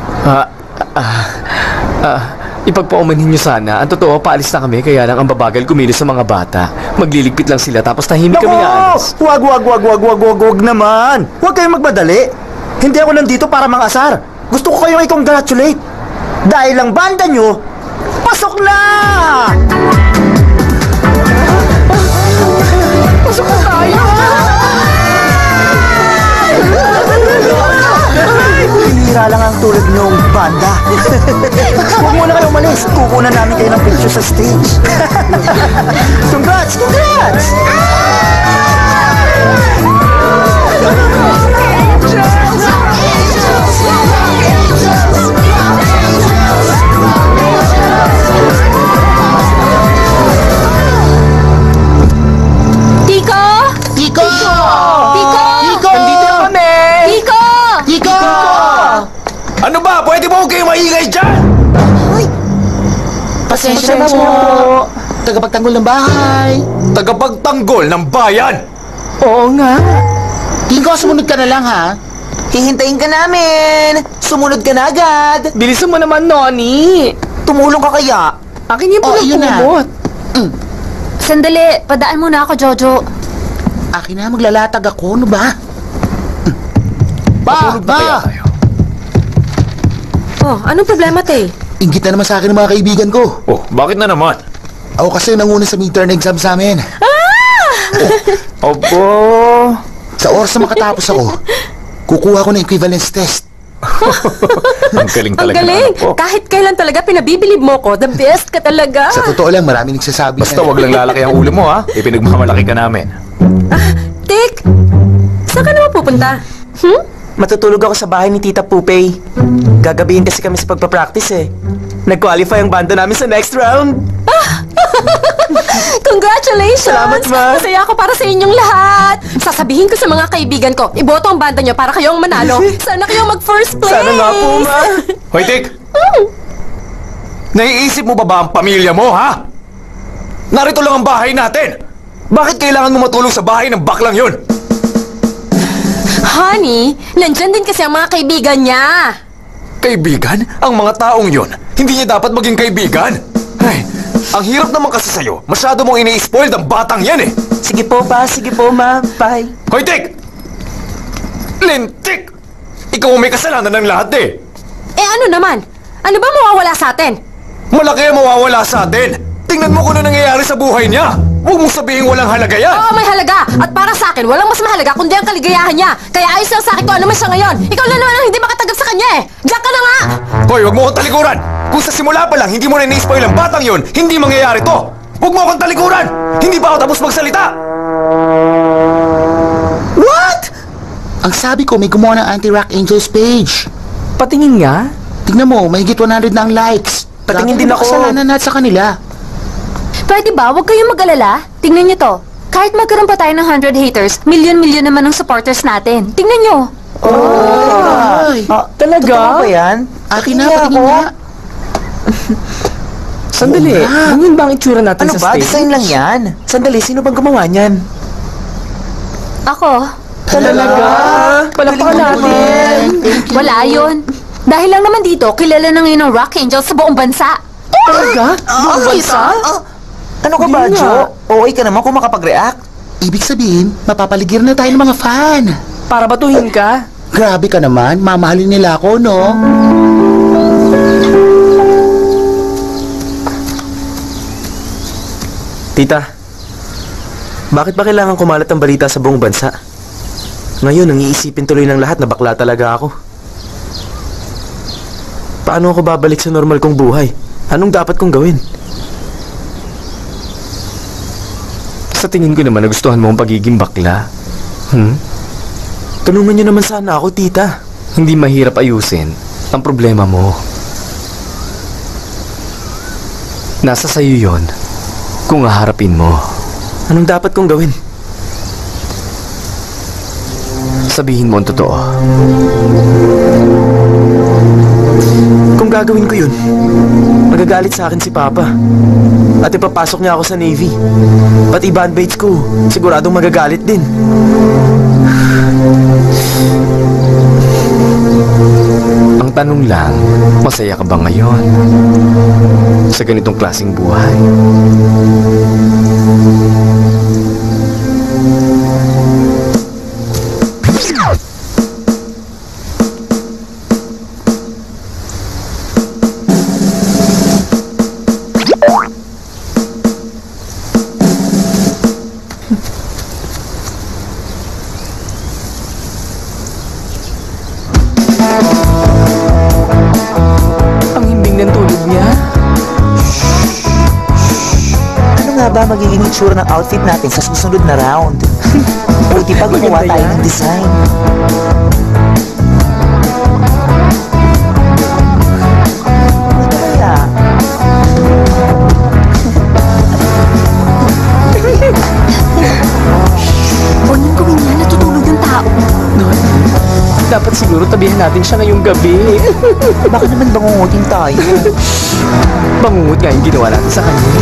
Ipagpaumanhin nyo sana. Ang totoo, paalis na kami, kaya lang ang babagal kumilos sa mga bata. Magliligpit lang sila, tapos tahimik kami aalis. Wag naman. Huwag kayong magmadali. Hindi ako nandito para mangasar. Gusto ko kayong i-congratulate. Dahil ang banda nyo, pasok na! Pasok na tayo! Hinira lang ang tulad nyong banda. Huwag muna kayo umalis. Kukunan namin kayo ng picture sa stage. Congrats! Tico! Tiko! Tico! Nandito na kami! Tico! Tiko! Ano ba? Pwede mo kayo maingay dyan? Pasensya na po. Tagapagtanggol ng bahay. Tagapagtanggol ng bayan! Oo nga. Tiko, sumunod ka na lang ha. Hihintayin ka namin! Sumunod ka na agad! Bilisan mo naman, Noni. Tumulong ka kaya? Akin yung Yun na. pulot. Sandali, padaan muna ako, Jojo. Akin na, maglalatag ako. Ano ba? Matulog na kaya Ba! tayo. Oh, anong problema, Te? Ingit na naman sa akin ng mga kaibigan ko. Oh, bakit na naman? Ako kasi nanguna sa midterm exam sa amin. Opo. Sa oras na makatapos ako, kukuha ko ng equivalence test. Ang galing Ang talaga ng galing! anak ko. Kahit kailan talaga pinabibilib mo ko, the best ka talaga! Sa totoo lang, marami nagsasabi Basta wag lang lalaki ang ulo mo, ha? Ipinagmamalaki ka namin. Tik! Saan ka naman pupunta? Matutulog ako sa bahay ni Tita Pupay. Gagabihin kasi kami sa pagpapractice eh. Nag-qualify ang banda namin sa next round. Congratulations! Salamat, Ma. Masaya ako para sa inyong lahat! Sasabihin ko sa mga kaibigan ko, iboto ang banda nyo para kayong manalo. Sana kayo mag-first place! Sana nga po, Ma. Hoy, Tik! Naiisip mo ba ang pamilya mo, ha? Narito lang ang bahay natin! Bakit kailangan mo matulong sa bahay ng baklang yun? Honey, nandyan din kasi ang mga kaibigan niya. Kaibigan? Ang mga taong yun, hindi niya dapat maging kaibigan? Ay, ang hirap naman kasi sa'yo. Masyado mong ini-spoil ang batang yan eh. Sige po, Pa. Sige po, Ma. Bye. Hoy, Tik! Lintik! Ikaw ang may kasalanan ng lahat eh. Eh ano naman? Ano ba mawawala sa atin? Malaki ang mawawala sa atin. Tingnan mo kung ano nangyayari sa buhay niya. Huwag mong sabihin walang halaga yan. Oo, may halaga. At para sa akin, walang mas mahalaga kundi ang kaligayahan niya. Kaya ayos lang sa akin kung ano man siya ngayon. Ikaw na naman ang hindi makatanggap sa kanya eh. Diyan ka na nga! Hoy, huwag mo akong talikuran. Kung sa simula pa lang hindi mo na ini-spoil ang batang yun, hindi mangyayari to. Huwag mo akong talikuran. Hindi pa ako tapos magsalita. What? Ang sabi ko, may gumawa ng Anti-Rock Angels page. Patingin nga. Tignan mo, mahigit 100 na ang likes. Patingin Grabe din ang ako. kasalanan natin sa kanila. Pwede ba? Huwag kayong mag-alala. Tingnan nyo to. Kahit magkaroon pa tayo ng 100 haters, milyon-milyon naman ang supporters natin. Tingnan nyo. Ay, Talaga? Totoo ba yan? akin na, patingin nga. Sandali, ganyan ba ang itsura natin Ano sa ba? stage? Design lang yan. Sandali, sino bang gumawa niyan? Ako? Talaga? Palakpakan natin. Wala yun. Dahil lang naman dito, kilala na ngayon ng Rock Angels sa buong bansa. Talaga? Buong bansa? Ano ka ba, Hindi nga. Jo? Okay ka naman kung makapag-react. Ibig sabihin, mapapaligir na tayo ng mga fan. Para batuhin ka? Grabe ka naman, mamahalin nila ako, no? Tita, bakit ba kailangan kumalat ang balita sa buong bansa? Ngayon, ang iisipin tuloy ng lahat na bakla talaga ako. Paano ako babalik sa normal kong buhay? Anong dapat kong gawin? Sa tingin ko naman nagustuhan mo ang pagiging bakla. Tulungan niyo naman sana ako, tita. Hindi mahirap ayusin ang problema mo. Nasa sayo yon kung haharapin mo. Anong dapat kong gawin? Sabihin mo ang totoo. Kung gagawin ko yun, magagalit sa akin si Papa. At ipapasok niya ako sa Navy. Pati bandmates ko, siguradong magagalit din. Ang tanong lang, masaya ka ba ngayon? Sa ganitong klaseng buhay? Ang himbing ng tulog niya. Ano nga ba magiging itsura ng outfit natin sa susunod na round? Buti pa gumawa Maganda tayo yan. ng design. Ano kaya? Huwag niyong gawin yan, natutulog yung tao. Dapat siguro tabihan natin siya ngayong gabi. Baka naman bangungutin tayo. Bangungot nga yung ginawa natin sa kanya.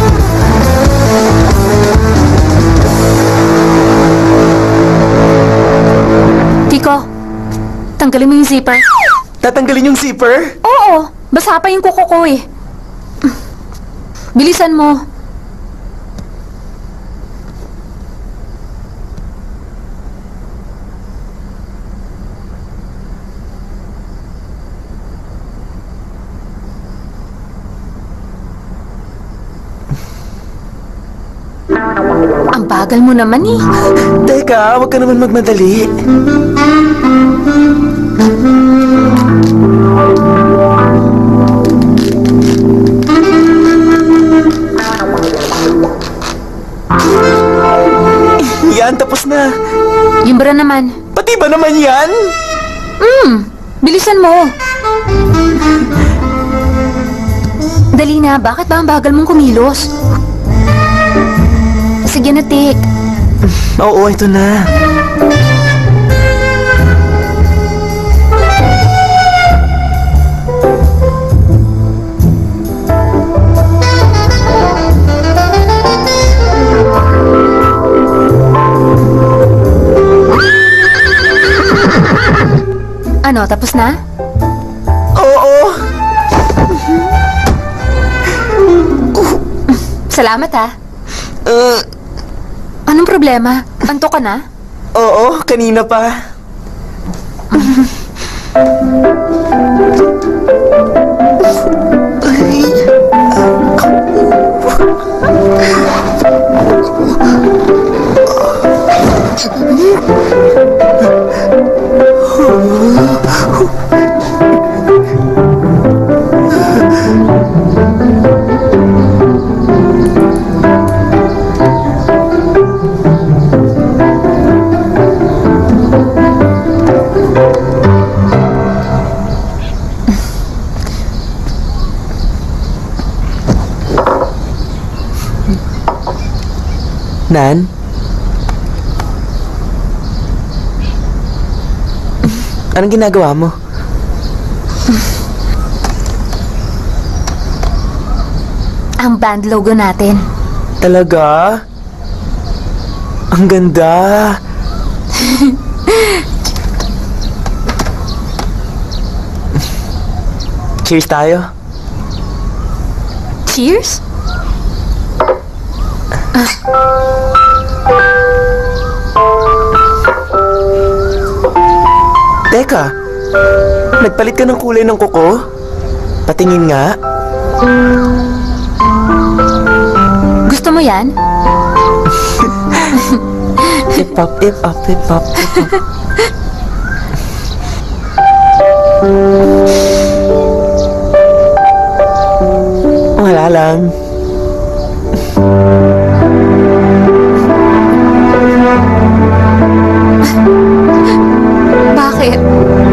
Tiko, tanggalin mo yung zipper. Tatanggalin yung zipper? Oo, basa pa yung kuko ko eh. Bilisan mo. Ang bagal mo naman eh. Teka, wag ka naman magmadali. Yan, tapos na. Yung bra naman. Pati ba naman yan? Bilisan mo. Dali na, bakit ba ang bagal mong kumilos? Sige na, Tik. Oo, ito na. Ano, tapos na? Oo. Salamat ha. Anong problema? Anto ka na? Oo, kanina pa. Nan? Anong ginagawa mo? Ang band logo natin. Talaga? Ang ganda. Cheers tayo. Cheers? Teka, nagpalit ka ng kulay ng kuko? Patingin nga. Gusto mo yan? Hip-hop, hip-hop, hip-hop, hip-hop. Wala lang. Bakit?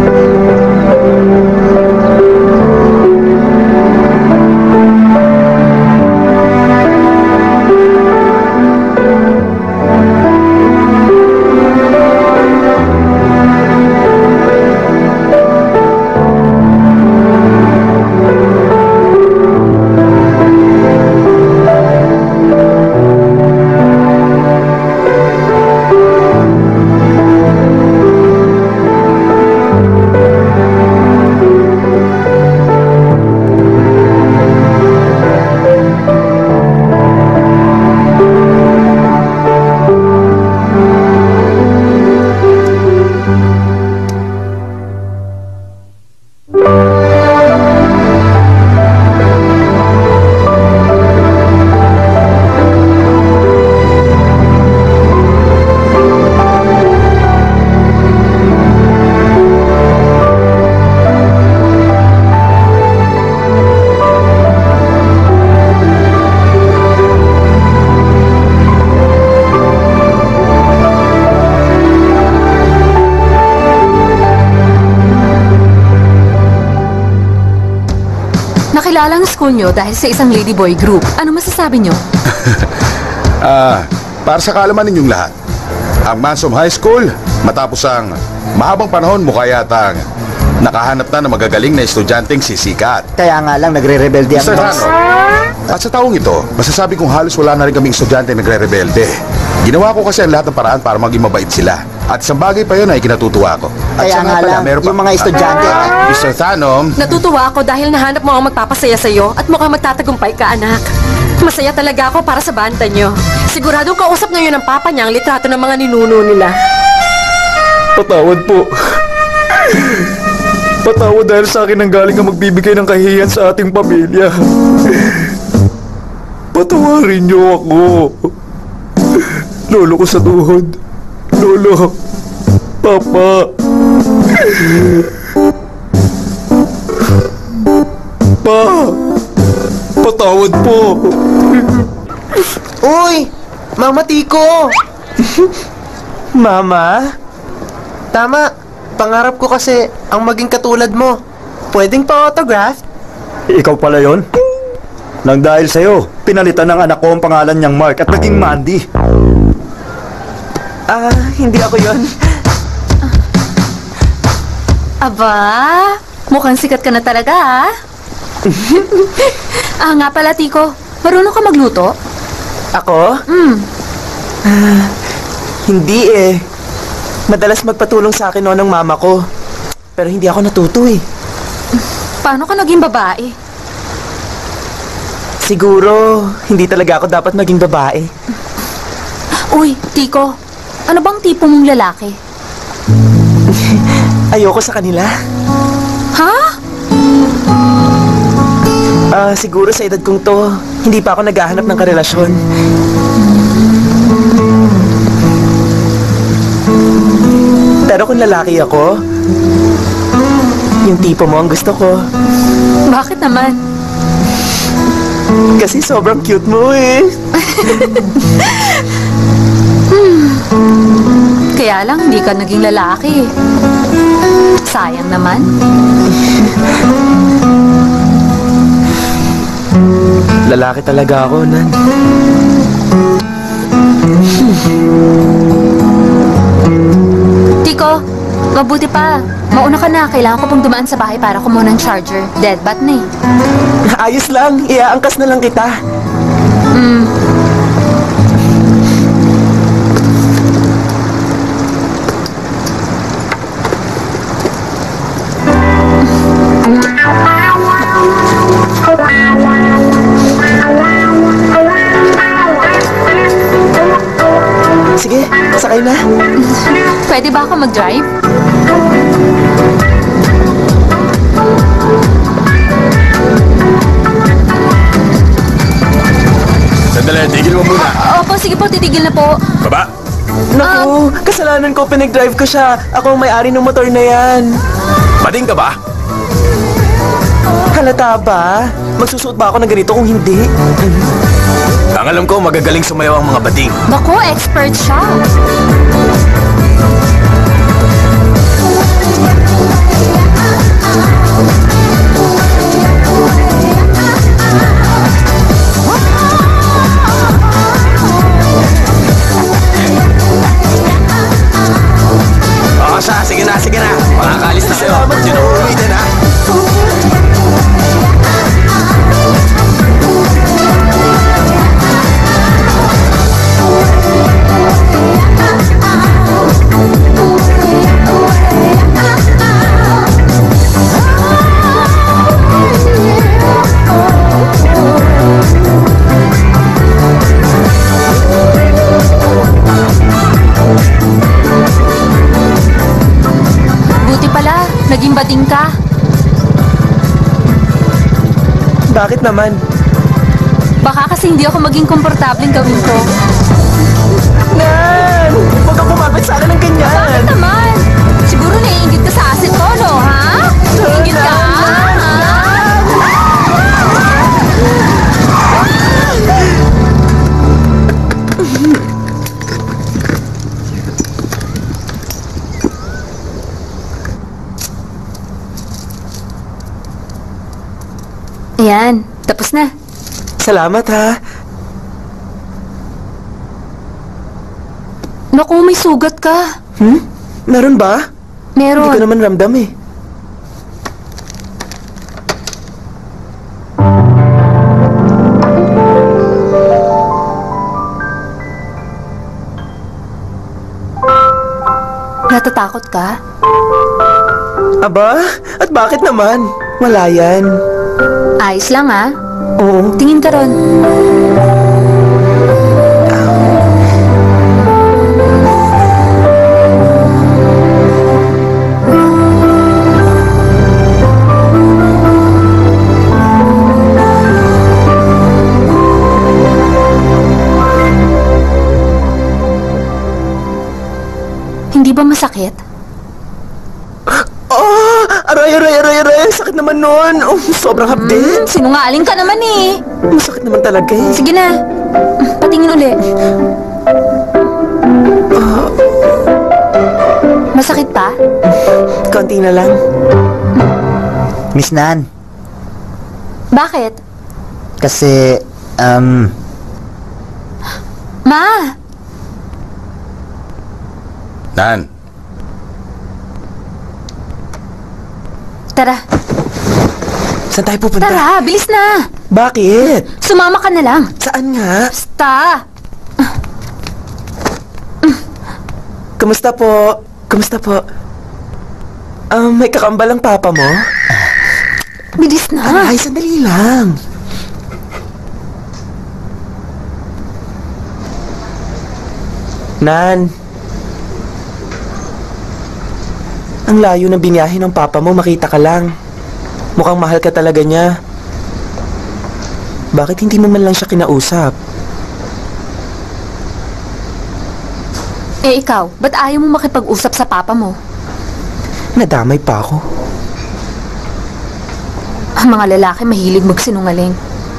Nakilala ang school nyo dahil sa isang ladyboy group. Ano masasabi nyo? Para sa kaalaman ninyong lahat, ang Mansom High School, matapos ang mahabang panahon, mukha yatang nakahanap na ng magagaling na estudyanteng sisikat. Kaya nga lang nagre-rebelde ang Mr. Tano, at sa taong ito, masasabi kong halos wala na rin kaming estudyante nagre-rebelde. Ginawa ko kasi ang lahat ng paraan para maging mabait sila. At isang bagay pa yun ay kinatutuwa ko. At Kaya siya nga lang, meron pa- yung mga estudyante. Mr. Thanom, Natutuwa ako dahil nahanap mo ang magpapasaya sa'yo at mukhang magtatagumpay ka, anak. Masaya talaga ako para sa banda nyo. Siguradong kausap ngayon ng papa niya ang litrato ng mga ninuno nila. Patawad po. Patawad dahil sa akin ang galing ang magbibigay ng kahihiyan sa ating pamilya. Patawarin niyo ako. Lolo ko sa tuhod. Lolo. Papa. Pa. Patawad po. Uy! Mama Tiko! Mama? Tama, pangarap ko kasi ang maging katulad mo. Pwedeng pa-autograph? Ikaw pala yon. Nang dahil sa'yo, pinalitan ng anak ko ang pangalan niyang Mark at naging Mandy. Hindi ako yon. Aba, mukhang sikat ka na talaga, ah. Nga pala, Tiko. Marunong ka magluto? Ako? Hindi eh. Madalas magpatulong sa akin noon ng mama ko. Pero hindi ako natuto eh. Paano ka naging babae? Siguro, hindi talaga ako dapat maging babae. Uy, Tiko. Ano bang tipo mong lalaki? Ayoko sa kanila. Ha? Siguro sa edad kong to, hindi pa ako naghahanap ng karelasyon. Pero kung lalaki ako, yung tipo mo ang gusto ko. Bakit naman? Kasi sobrang cute mo eh. Kaya lang, hindi ka naging lalaki. Sayang naman. Lalaki talaga ako, Nan. Tiko, mabuti pa. Mauna ka na. Kailangan ko pong dumaan sa bahay para kumuha ng charger. Deadbat na eh. Ayos lang, iaangkas na lang kita. Sige, sakay na. Pwede ba ako mag-drive? Sandali, tigil mo muna. Opo, sige po. Titigil na po. Baba! Naku, kasalanan ko, pinag-drive ko siya. Ako ang may-ari ng motor na yan. Bading ka ba? Halata ba? Magsusuot ba ako ng ganito kung hindi? Ang alam ko, magagaling sumayaw ang mga bading. Naku, expert siya. Oo, siya. Sige na, sige na. Makakaalis na kayo. Salamat, Yun ang uuwi din, ha? Buti pala, naging bading ka. Bakit naman? Baka kasi hindi ako maging komportableng gawin ko. Nan! Huwag kang bumabit sa akin ng ganyan! Bakit naman? Siguro naiingit ka sa asset ko, no, ha? Ingit ka, ha? Ayan, tapos na. Salamat, ha? Naku, may sugat ka. Meron ba? Meron. Hindi ko naman ramdam eh. Natatakot ka? Aba, at bakit naman? Wala yan. Ayos lang, ha? Oo. Tingin ka ron. Hindi ba masakit? Oh! Aray! Sakit naman nun! Oh, sobrang hapdi! Sinungaling ka naman eh. Masakit naman talaga eh. Sige na. Patingin uli. Masakit pa? Konti na lang. Miss Nan, Bakit? kasi, Ma! Nan, Tara. Saan tayo pupunta? Tara, bilis na. Bakit? Sumama ka na lang. Saan nga? Basta. Kamusta po? Kamusta po? May kakambal ang papa mo? Bilis na. Ay, sandali lang. Nan. Ang layo ng biniyahe ng papa mo, makita ka lang. Mukhang mahal ka talaga niya. Bakit hindi mo man lang siya kinausap? Eh ikaw, ba't ayaw mo makipag-usap sa papa mo? Nadamay pa ako. Ang mga lalaki mahilig magsinungaling.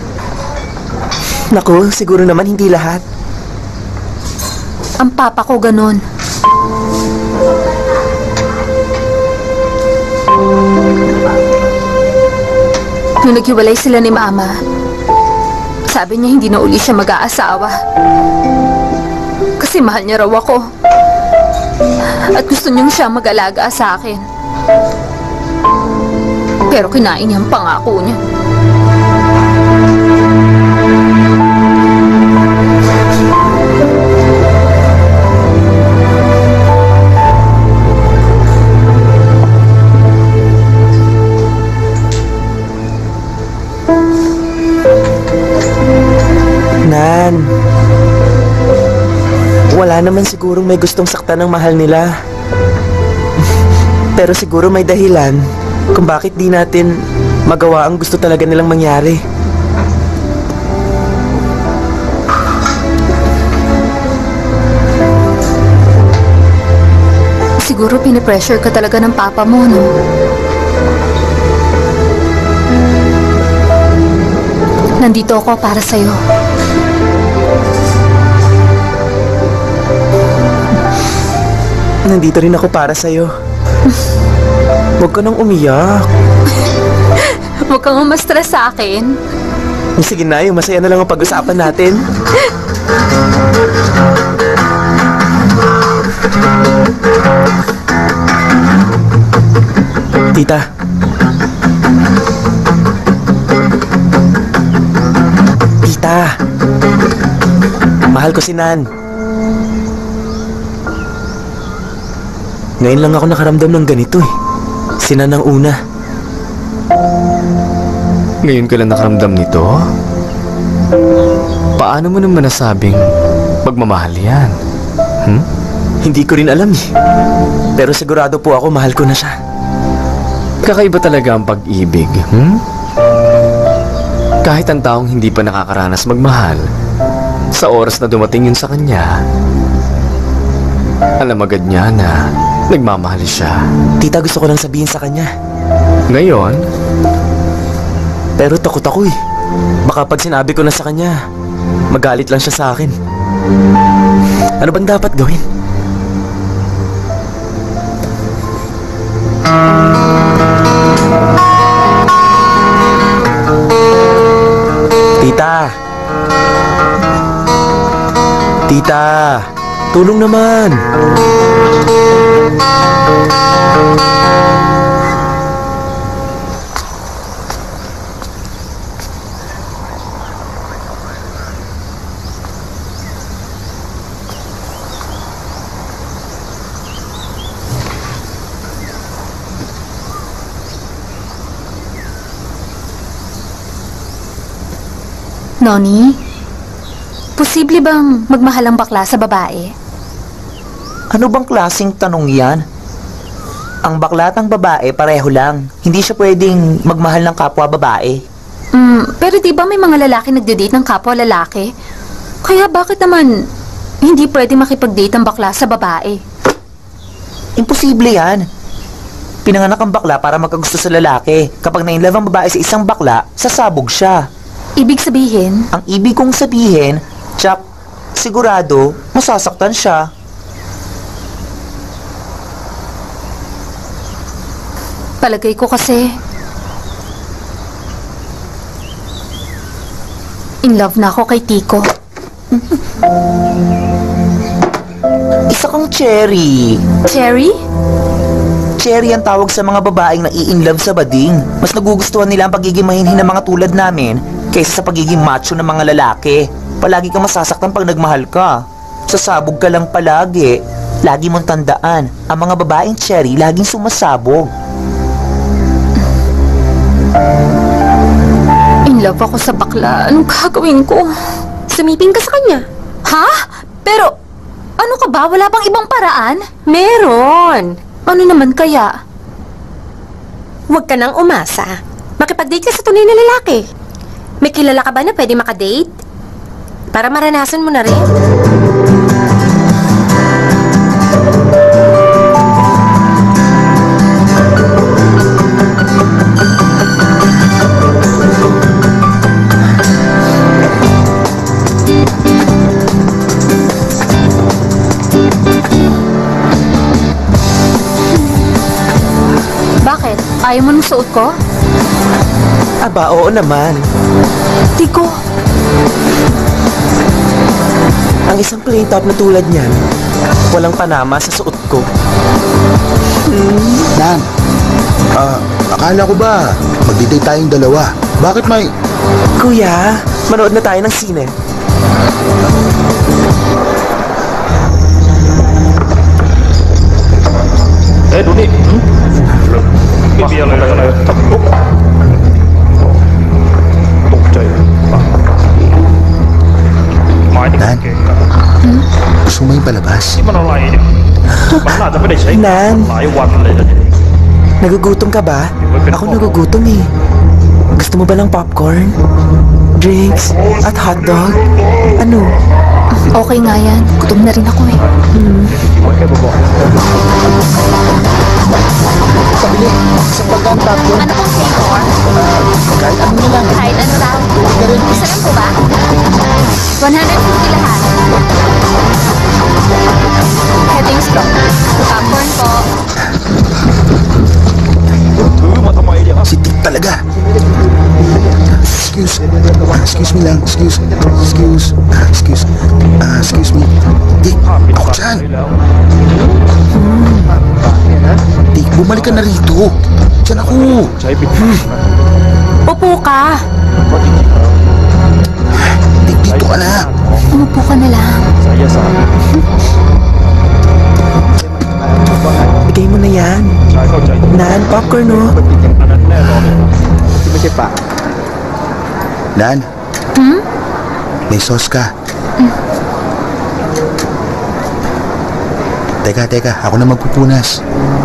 Naku, siguro naman hindi lahat. Ang papa ko ganon. Nung naghiwalay sila ni Mama, sabi niya hindi na uli siya mag-aasawa. Kasi mahal niya raw ako. At gusto niyang siya mag-alaga sa akin. Pero kinain niya ang pangako niya. Nan, wala naman sigurong may gustong saktan ng mahal nila. Pero siguro may dahilan kung bakit di natin magawa ang gusto talaga nilang mangyari. Siguro pinipressure ka talaga ng papa mo, no? Nandito ako para sa'yo. Nandito rin ako para sa'yo. Huwag ka nang umiyak. Huwag kang ma-stress sa akin. Sige na, yung masaya na lang ang pag-usapan natin. Tita. Tita. Mahal ko si Nan. Ngayon lang ako nakaramdam ng ganito eh. Si Nan ang una. Ngayon ka lang nakaramdam nito? Paano mo naman nasabing magmamahal yan? Hindi ko rin alam eh. Pero sigurado po ako mahal ko na siya. Kakaiba talaga ang pag-ibig, Kahit ang taong hindi pa nakakaranas magmahal, sa oras na dumating yun sa kanya, alam agad niya na nagmamahal siya. Tita, gusto ko lang sabihin sa kanya. Ngayon? Pero takot ako eh. Baka pag sinabi ko na sa kanya, magalit lang siya sa akin. Ano bang dapat gawin? Tita! Tita! Tulong naman! Noni, posible bang magmahal ang bakla sa babae? Ano bang klaseng tanong yan? Ang bakla at ang babae pareho lang. Hindi siya pwedeng magmahal ng kapwa babae. Pero di ba may mga lalaki nagde-date ng kapwa lalaki? Kaya bakit naman hindi pwede makipag-date ang bakla sa babae? Imposible yan. Pinanganak ang bakla para magkagusto sa lalaki. Kapag na-inlove ang babae sa isang bakla, sasabog siya. Ibig sabihin? Ang ibig kong sabihin, Chap, sigurado, masasaktan siya. Palagay ko kasi in love na ako kay Tico. Isa kang cherry. Cherry? Cherry ang tawag sa mga babaeng nai-inlove sa bading. Mas nagugustuhan nila ang pagiging mahinhin ng mga tulad namin kaysa sa pagiging macho ng mga lalaki. Palagi kang masasaktan pag nagmahal ka. Sasabog ka lang palagi. Lagi mong tandaan, ang mga babaeng cherry laging sumasabog. In love ako sa bakla. Anong gagawin ko? Sumiping ka sa kanya. Ha? Pero, ano ka ba? Wala bang ibang paraan? Meron. Ano naman kaya? Huwag ka nang umasa. Makipag-date ka sa tunay na lalaki. May kilala ka ba na pwede makadate? Para maranasan mo na rin. Bakit? Ayaw mo nung suot ko? Aba, oo naman. Tico, Ang Ang isang plain top na tulad niyan, walang panama sa suot ko. Nan, akala ko ba magdi-date tayong dalawa? Bakit may... Kuya, manood na tayo ng sine. ดูนี่ไม่มีอะไรอะไรตกใจไม้ที่เก่ง Gusto mo yung palabas? นี่มันอะไรเนี่ยมันน่าจะไม่ได้ใช้งานหลายวันเลยนะ Nagugutom ka ba? Ako nagugutom eh. Gusto mo ba ng popcorn? Drinks? At hotdog? Ano? Okay nga yan. Gutom na rin ako eh. Pabili, isang bagang popcorn. Ano pong flavor? Kahit ano na lang. Kahit ano raw. Isa lang po ba? 150 lahat. Headings po. Popcorn po. Si Tik talaga. Excuse me lang. Excuse me. Tik, ako dyan. Tik, bumalik ka na rito. Dyan ako. Upo ka. Tik, dito ka na. Umupo ka na lang. Bigay mo na yan. Nan, popcorn no? Nan, may sauce ka. Teka, ako na magpupunas.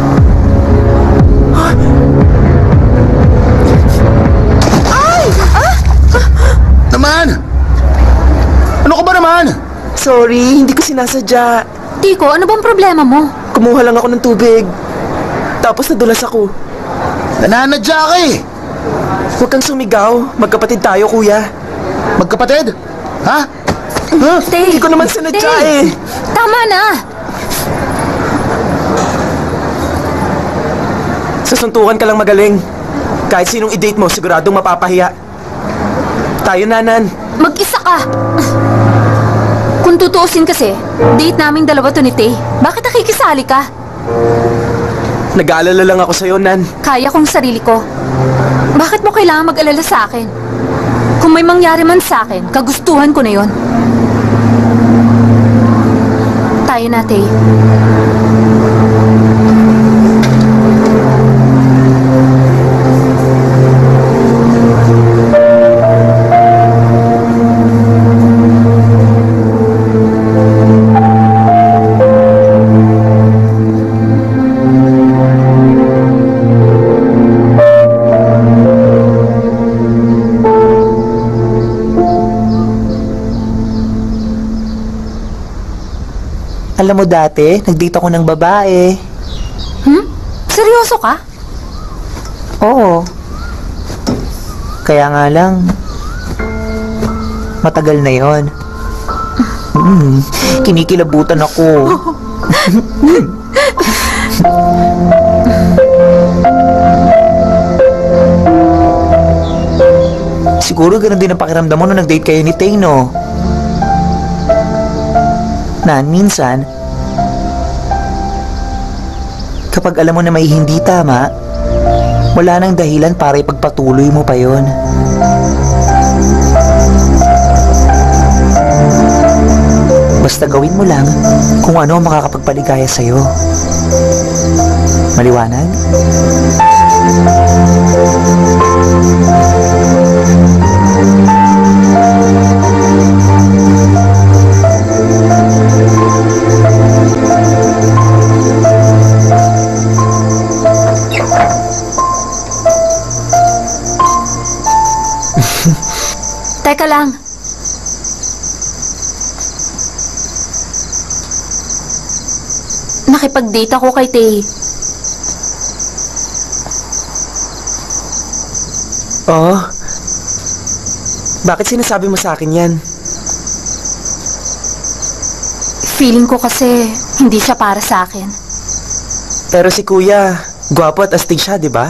Naman! Ano ka ba naman? Sorry, hindi ko sinasadya. Tiko, ano bang problema mo? Kumuha lang ako ng tubig. Tapos nadulas ako. Nananadya ka eh! Huwag kang sumigaw. Magkapatid tayo, kuya. Magkapatid? Ha? Hindi ko naman sinadya eh. Tama na! Sasuntukan ka lang magaling. Kahit sinong i-date mo, siguradong mapapahiya. Tayo, Nanan. Mag-isa ka! Kung tutuusin kasi, date naming dalawa to ni Tay. Bakit nakikisali ka? Nag-aalala lang ako sa'yo, Nan. Kaya kong sarili ko. Bakit mo kailangan mag-alala sa akin? Kung may mangyari man sa akin, kagustuhan ko na yon. Tayo na, Tay. Alam mo dati, nag-date ako ng babae. Seryoso ka? Oo. Kaya nga lang, matagal na yon. Kinikilabutan ako. Siguro ganun din ang pakiramdam mo nung nag-date kayo ni Tay, no? Nan, minsan, kapag alam mo na may hindi tama, wala nang dahilan para ipagpatuloy mo pa yon. Basta gawin mo lang kung ano ang makakapagpaligaya sa'yo. Maliwanag? Teka lang. Nakipag-date ako kay Tay. Oh? Bakit sinasabi mo sa akin yan? Feeling ko kasi hindi siya para sa akin. Pero si kuya, gwapo at astig siya, di ba?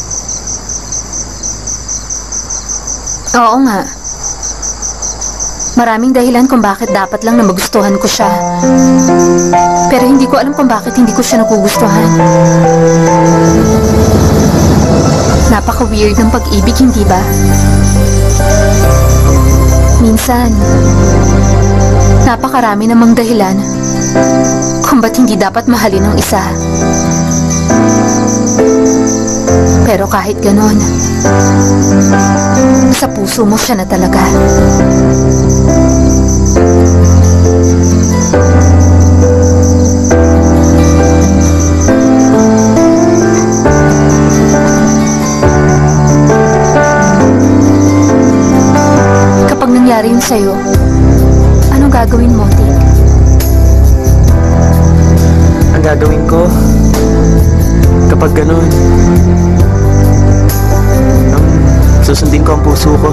Oo nga. Maraming dahilan kung bakit dapat lang na magustuhan ko siya. Pero hindi ko alam kung bakit hindi ko siya nagugustuhan. Napaka-weird ng pag-ibig, hindi ba? Minsan, napakarami namang dahilan kung ba't hindi dapat mahalin ng isa. Pero kahit ganon, sa puso mo siya na talaga. Kapag nangyari yun sa'yo, anong gagawin mo, Tik? Ang gagawin ko, kapag ganun, susundin ko ang puso ko.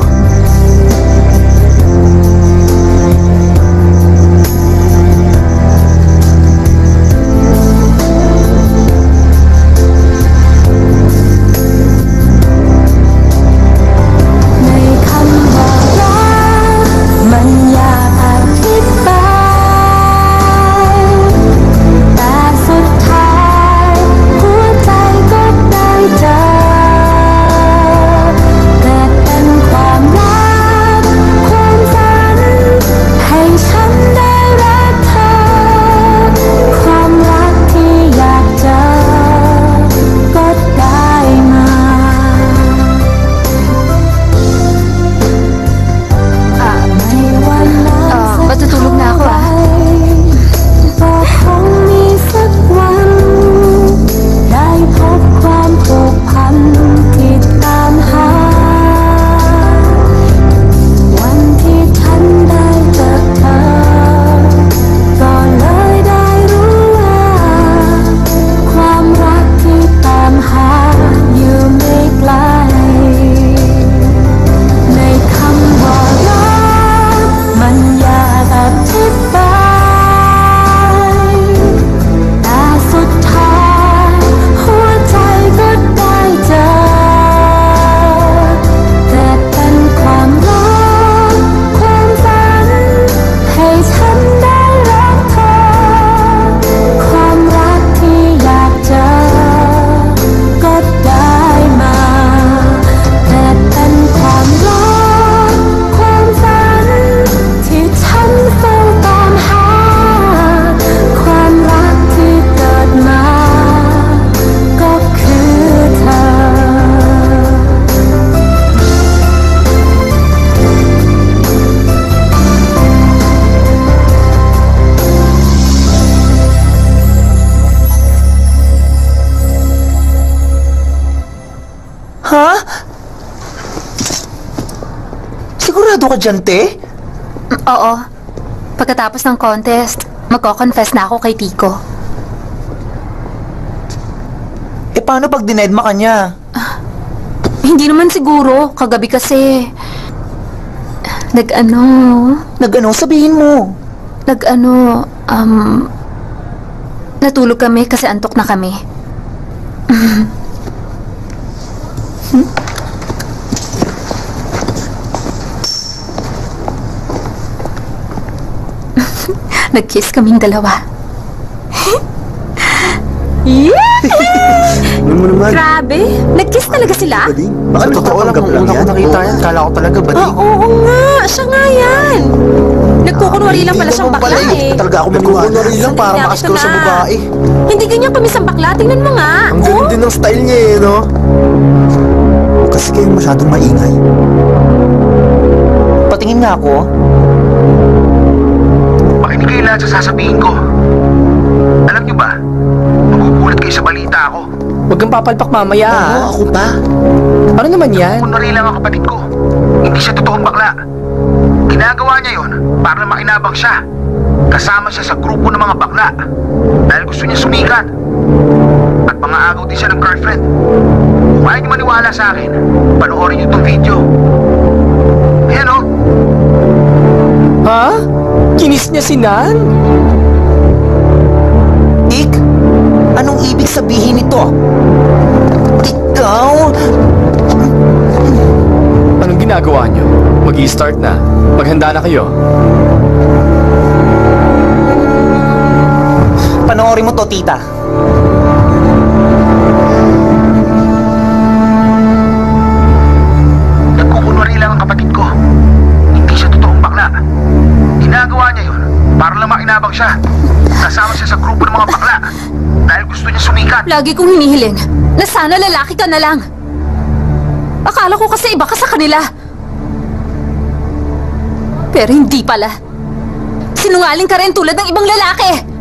Ha? Sigurado ka dyan, te? Oo. Pagkatapos ng contest, magko-confess na ako kay Tico. Eh, paano pag dinedma ka niya? Hindi naman siguro. Kagabi kasi... Nag-ano... Nag-ano? Sabihin mo. Nag-ano... Natulog kami kasi antok na kami. Nag-kiss kaming dalawa. Ano mo naman? Grabe, nag-kiss talaga sila? Bading? Baka totoo lang kung una ko nakita yan. Kala ko talaga bading. Oo nga, siya nga yan. Nagkukunwari lang pala siyang bakla eh. Talaga ako nagkukunwari lang para Sabi makaskaw ko sa na. babae. Hindi ganyan kami sa bakla, tingnan mo nga. Ang galing din ng style niya eh, no? Kasi kayo masyadong maingay. Patingin nga ako. Makinig kayo lahat sa sasabihin ko. Alam niyo ba, magugulat kayo sa balita ako. Huwag kang papalpak mamaya, ha? Oo, ako pa. Ano naman yan? Kunwari lang ang kapatid ko. Hindi siya totoong bakla. Ginagawa niya yon para makinabang siya. Kasama siya sa grupo ng mga bakla. Dahil gusto niya sumikat. At pangaagaw din siya ng girlfriend. Kung ayaw niyo maniwala sa akin, panoorin niyo itong video. Ayan o. Ha? Kinis niya si Nan? Ik, anong ibig sabihin nito? Ikaw? Anong ginagawa niyo? Mag-i-start na. Maghanda na kayo. Panoorin mo to, tita. Nagkukunwari lang ang kapatid ko. Hindi siya totoong bakla. Ginagawa niya yun para lang makinabang siya. Kasama siya sa grupo ng mga bakla dahil gusto niya sumikat. Lagi kong hinihiling na sana lalaki ka na lang. Akala ko kasi iba ka sa kanila. Pero hindi pala. Sinungaling ka rin tulad ng ibang lalaki.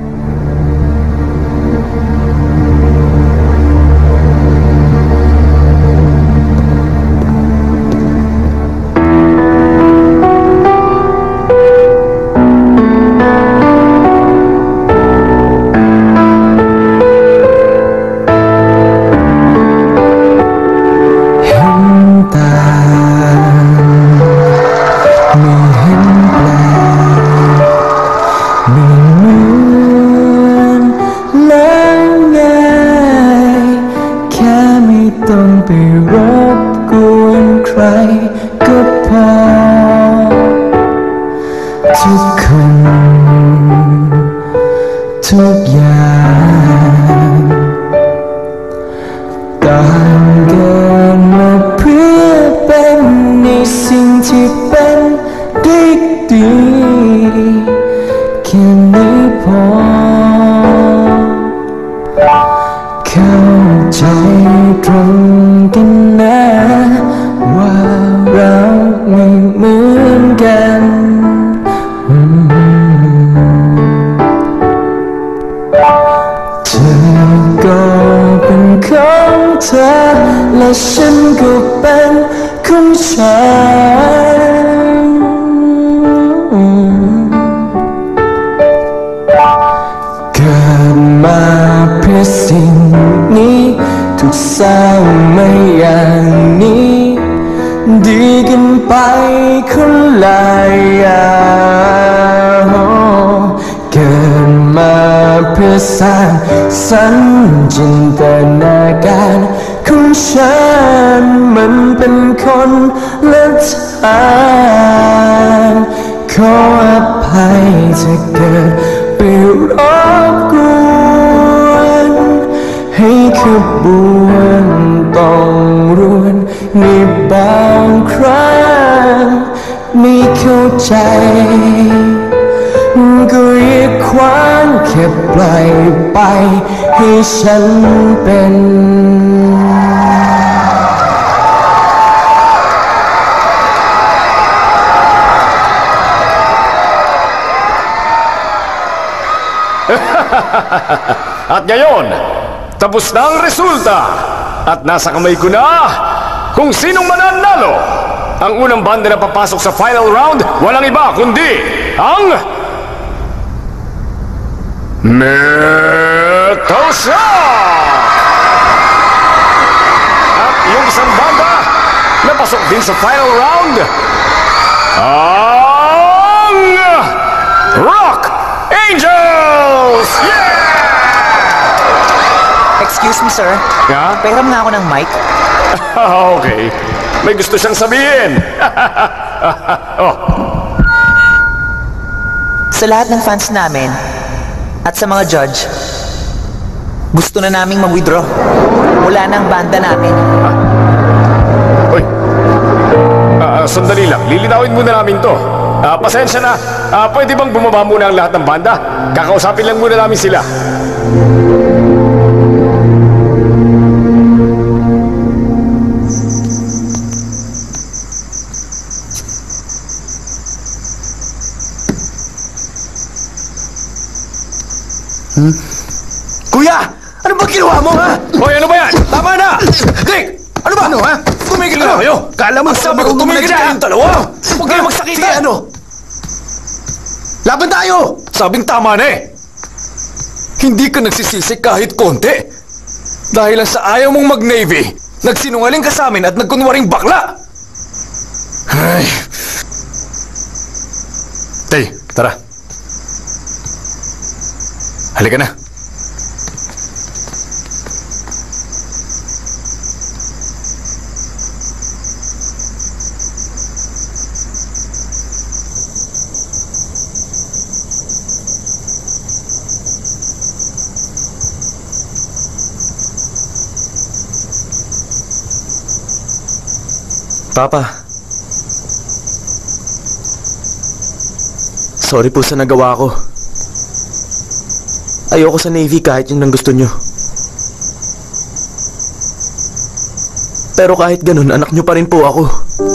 สัญจินตนาการของฉันมันเป็นคนละทางขออภัยถ้าเกิดไปรบกวนให้ขบวนต้องรวนในบางครั้งไม่เข้าใจก็เรียกขวางแค่ปล่อยไปให้ฉันเป็น At ngayon, tapos na ang resulta at nasa kamay ko na kung sinong mananalo. Ang unang banda na papasok sa final round, walang iba kundi ang Metal Shock! At yung isang banda na pasok din sa final round, ang Rock Angels! Yeah! Excuse me, sir. Yeah? Pahiram nga ako ng mic. Okay. May gusto siyang sabihin. Oh. Sa lahat ng fans namin at sa mga judge, gusto na naming mag-withdraw. Wala na ang banda namin. Uy. Sandali lang. Lilinawin muna namin to. Pasensya na. Pwede bang bumaba muna ang lahat ng banda? Kakausapin lang muna namin sila. Kuya! Ano ba ginawa mo, ha? Hoy, ano ba yan? Tama na! Dick! Ano ba? Ano, ha? Tumigil na kayo! Kala mo sabi ko tumigil na kayong dalawa! Huwag kayo magsakitan! Ano? Laban tayo! Sabing tama na eh! Hindi ka nagsisisi kahit konti! Dahil lang sa ayaw mong mag-Navy, nagsinungaling ka sa amin at nagkunwaring bakla! Ay... Tay, tara. Halika na. Papa. Sorry po sa nagawa ko. Ayoko sa Navy kahit yun ang gusto nyo. Pero kahit ganun, anak nyo pa rin po ako.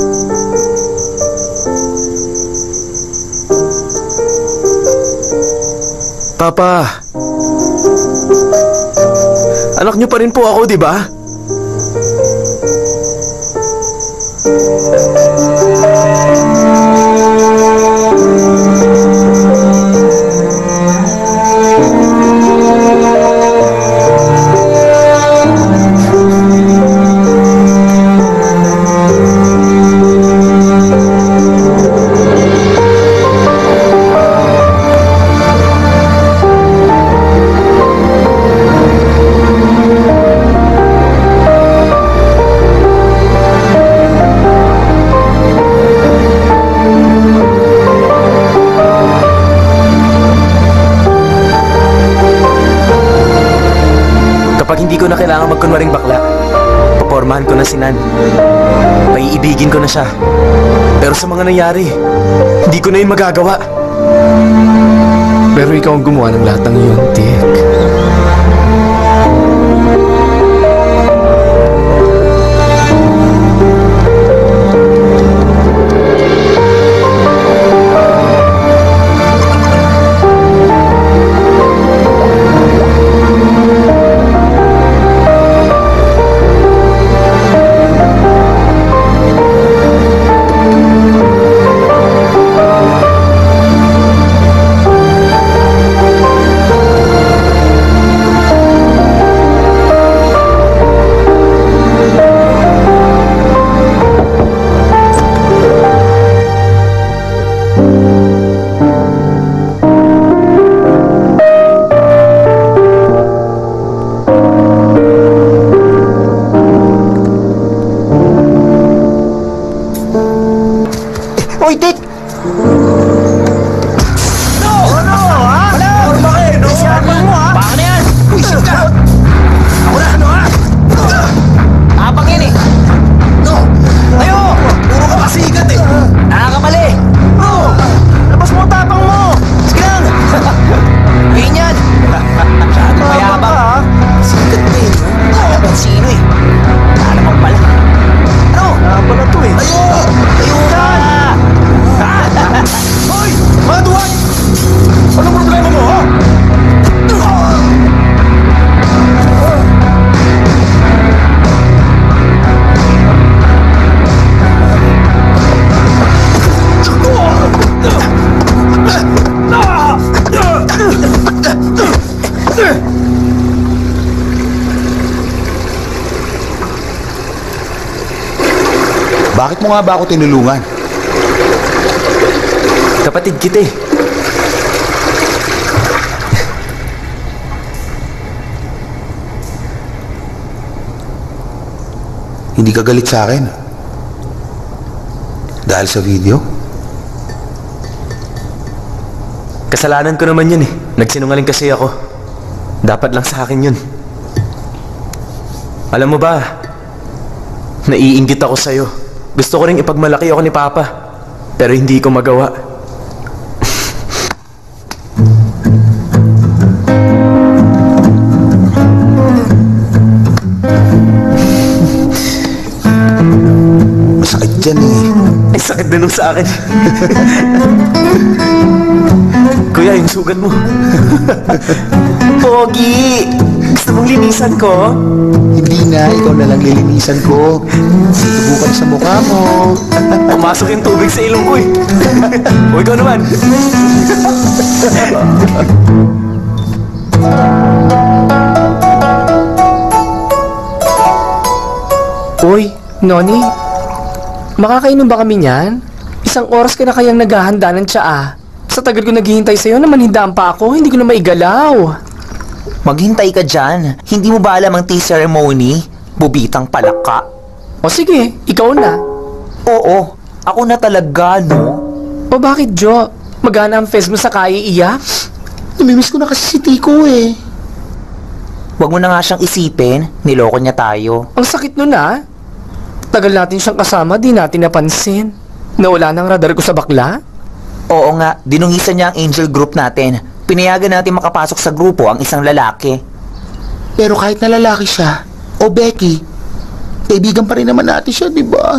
Papa. Anak nyo pa rin po ako, di ba? Kapag hindi ko na kailangan magkunwaring bakla, papormahan ko na si Nan. Paiibigin ko na siya. Pero sa mga nangyari, hindi ko na yun magagawa. Pero ikaw ang gumawa ng lahat ng iyon, Dick. Hoy, Dick! Baka na yan! Puisit ka! Ako na, ano ha? Tapang yan eh! No! Tayo! Puro ka pasigat eh! Nakakamali! No! Labas mo ang tapang mo! Sige lang! Ngayon yan! Masyado mayabang! Sigat mo eh! Mayabang sino eh! Alamang pala! Ano? Pala to eh! Tayo! Tayo ka! Hoy! Mga duwag! Anong problema mo ha? Bakit mo nga ba ako tinulungan? Kapatid kita eh. Hindi ka galit sa akin? Dahil sa video? Kasalanan ko naman yun eh. Nagsinungaling kasi ako. Dapat lang sa akin yun. Alam mo ba, naiinggit ako sa'yo. Gusto ko rin ipagmalaki ako ni Papa. Pero hindi ko magawa. Masakit dyan eh. Ay, sakit na nung sa akin. Kuya, yung sugat mo. Pogi! Gusto mong linisan ko? Hindi na, ikaw na lang lilinisan ko. Subukan sa mukha mo. Pumasok yung tubig sa ilong ko eh. O ikaw naman. Uy, Noni, makakainom ba kami niyan? Isang oras ka na kayang naghahanda ng tsaa. Sa tagal ko naghihintay sa'yo na manhindaan pa ako, hindi ko na maigalaw. Maghintay ka dyan. Hindi mo ba alam ang tea ceremony? Bubitang palaka. O sige, ikaw na. Oo, ako na talaga, no? O bakit, Jo? Magana ang fest mo sa kaya iyak? Namimiss ko na kasi si Tico eh. Huwag mo na nga siyang isipin. Niloko niya tayo. Ang sakit nun ah. Tagal natin siyang kasama, di natin napansin. Nawala ng radar ko sa bakla. Oo nga, dinungisan niya ang angel group natin. Pinayagan natin makapasok sa grupo ang isang lalaki. Pero kahit na lalaki siya, o Becky, kaibigan pa rin naman natin siya, di ba?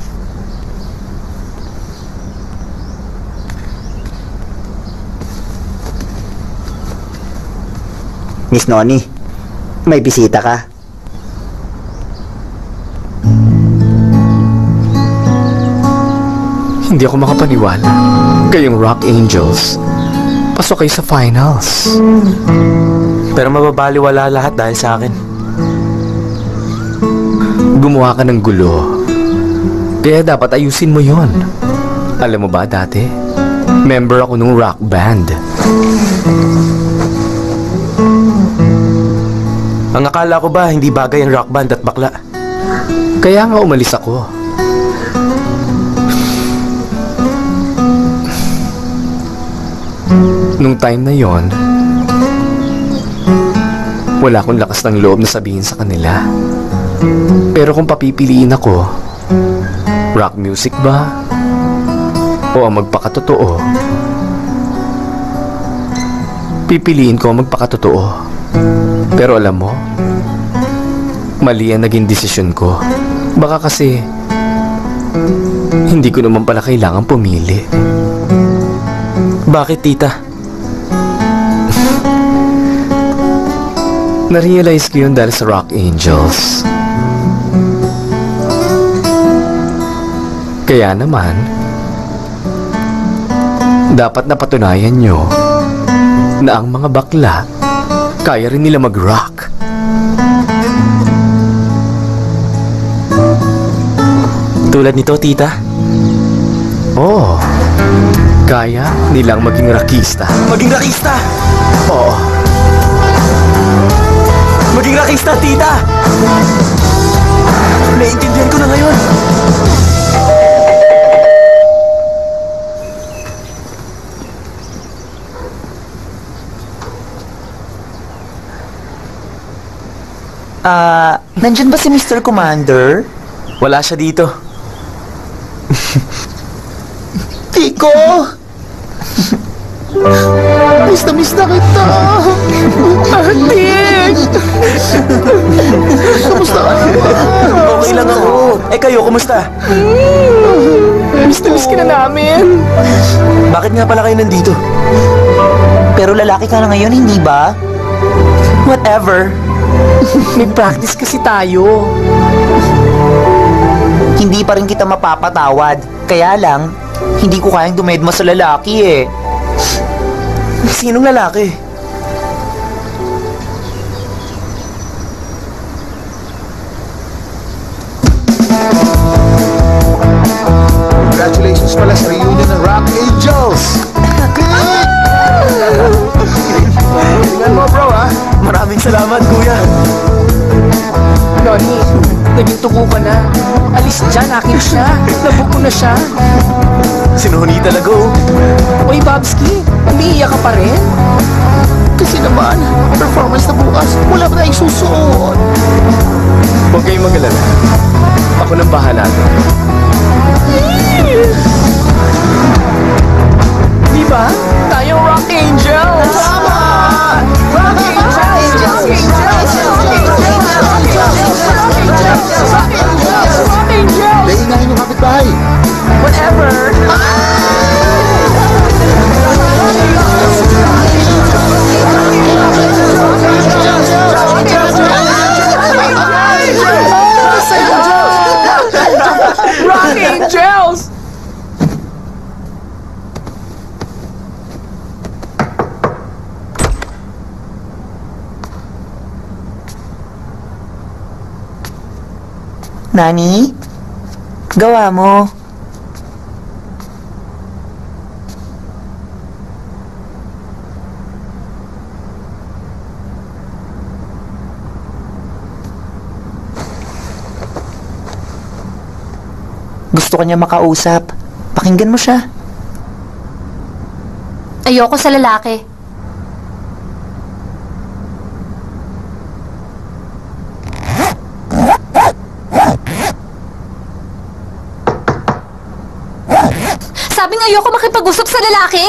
Miss Noni, may bisita ka. Hindi ako makapaniwala. Kayong Rock Angels, pasok kayo sa finals. Pero mababaliwala lahat dahil sa akin. Gumawa ka ng gulo. Kaya dapat ayusin mo yon. Alam mo ba dati, member ako nung rock band. Ang akala ko ba hindi bagay ang rock band at bakla? Kaya nga umalis ako. Nung time na yon, wala akong lakas ng loob na sabihin sa kanila. Pero kung papipiliin ako, rock music ba? O ang magpakatotoo? Pipiliin ko ang magpakatotoo. Pero alam mo, mali ang naging desisyon ko. Baka kasi, hindi ko naman pala kailangan pumili. Bakit, tita? Na-realize ko yun dahil sa Rock Angels. Kaya naman, dapat napatunayan nyo na ang mga bakla kaya rin nila mag-rock. Tulad nito, tita? Oo. Kaya nilang maging rockista. Maging rockista! Oo. Maging rockista, tita! Naiintindihan ko na ngayon. Nandyan ba si Mr. Commander? Wala siya dito. Tiko! Miss na kita! Atik! Kamusta ka naman? Okay lang ako. Eh kayo, kumusta? Miss ka na namin. Bakit nga pala kayo nandito? Pero lalaki ka na ngayon, hindi ba? Whatever. May practice kasi tayo. Hindi pa rin kita mapapatawad. Kaya lang, hindi ko kayang dumedma sa lalaki eh. Sinong lalaki? Congratulations pala sa reunion ng Rock Angels! Tingnan mo bro ha? Maraming salamat, kuya. Noni, naging tugo ka na. Alis dyan, akin siya. Labog ko na siya. Sinuhuni talaga, oh. Uy, Babski, umiiyak ka pa rin? Kasi naman, performance na bukas, wala pa tayong susuot. Huwag kayong mag-alala. Ako nang bahala. Diba? Tayong Rock Angels! Tama! Rock Angels! Rock Angels! Laingahin yung kapitbahay. Whatever! Rock Angels! Nani? Gawa mo. Gusto ka niya makausap. Pakinggan mo siya. Ayoko sa lalaki. sinasabing ayoko makipag-usap sa lalaki.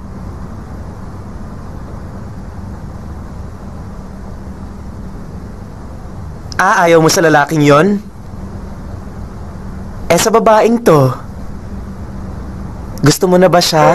Ayaw mo sa lalaking yon? Sa babaeng to, gusto mo na ba siya?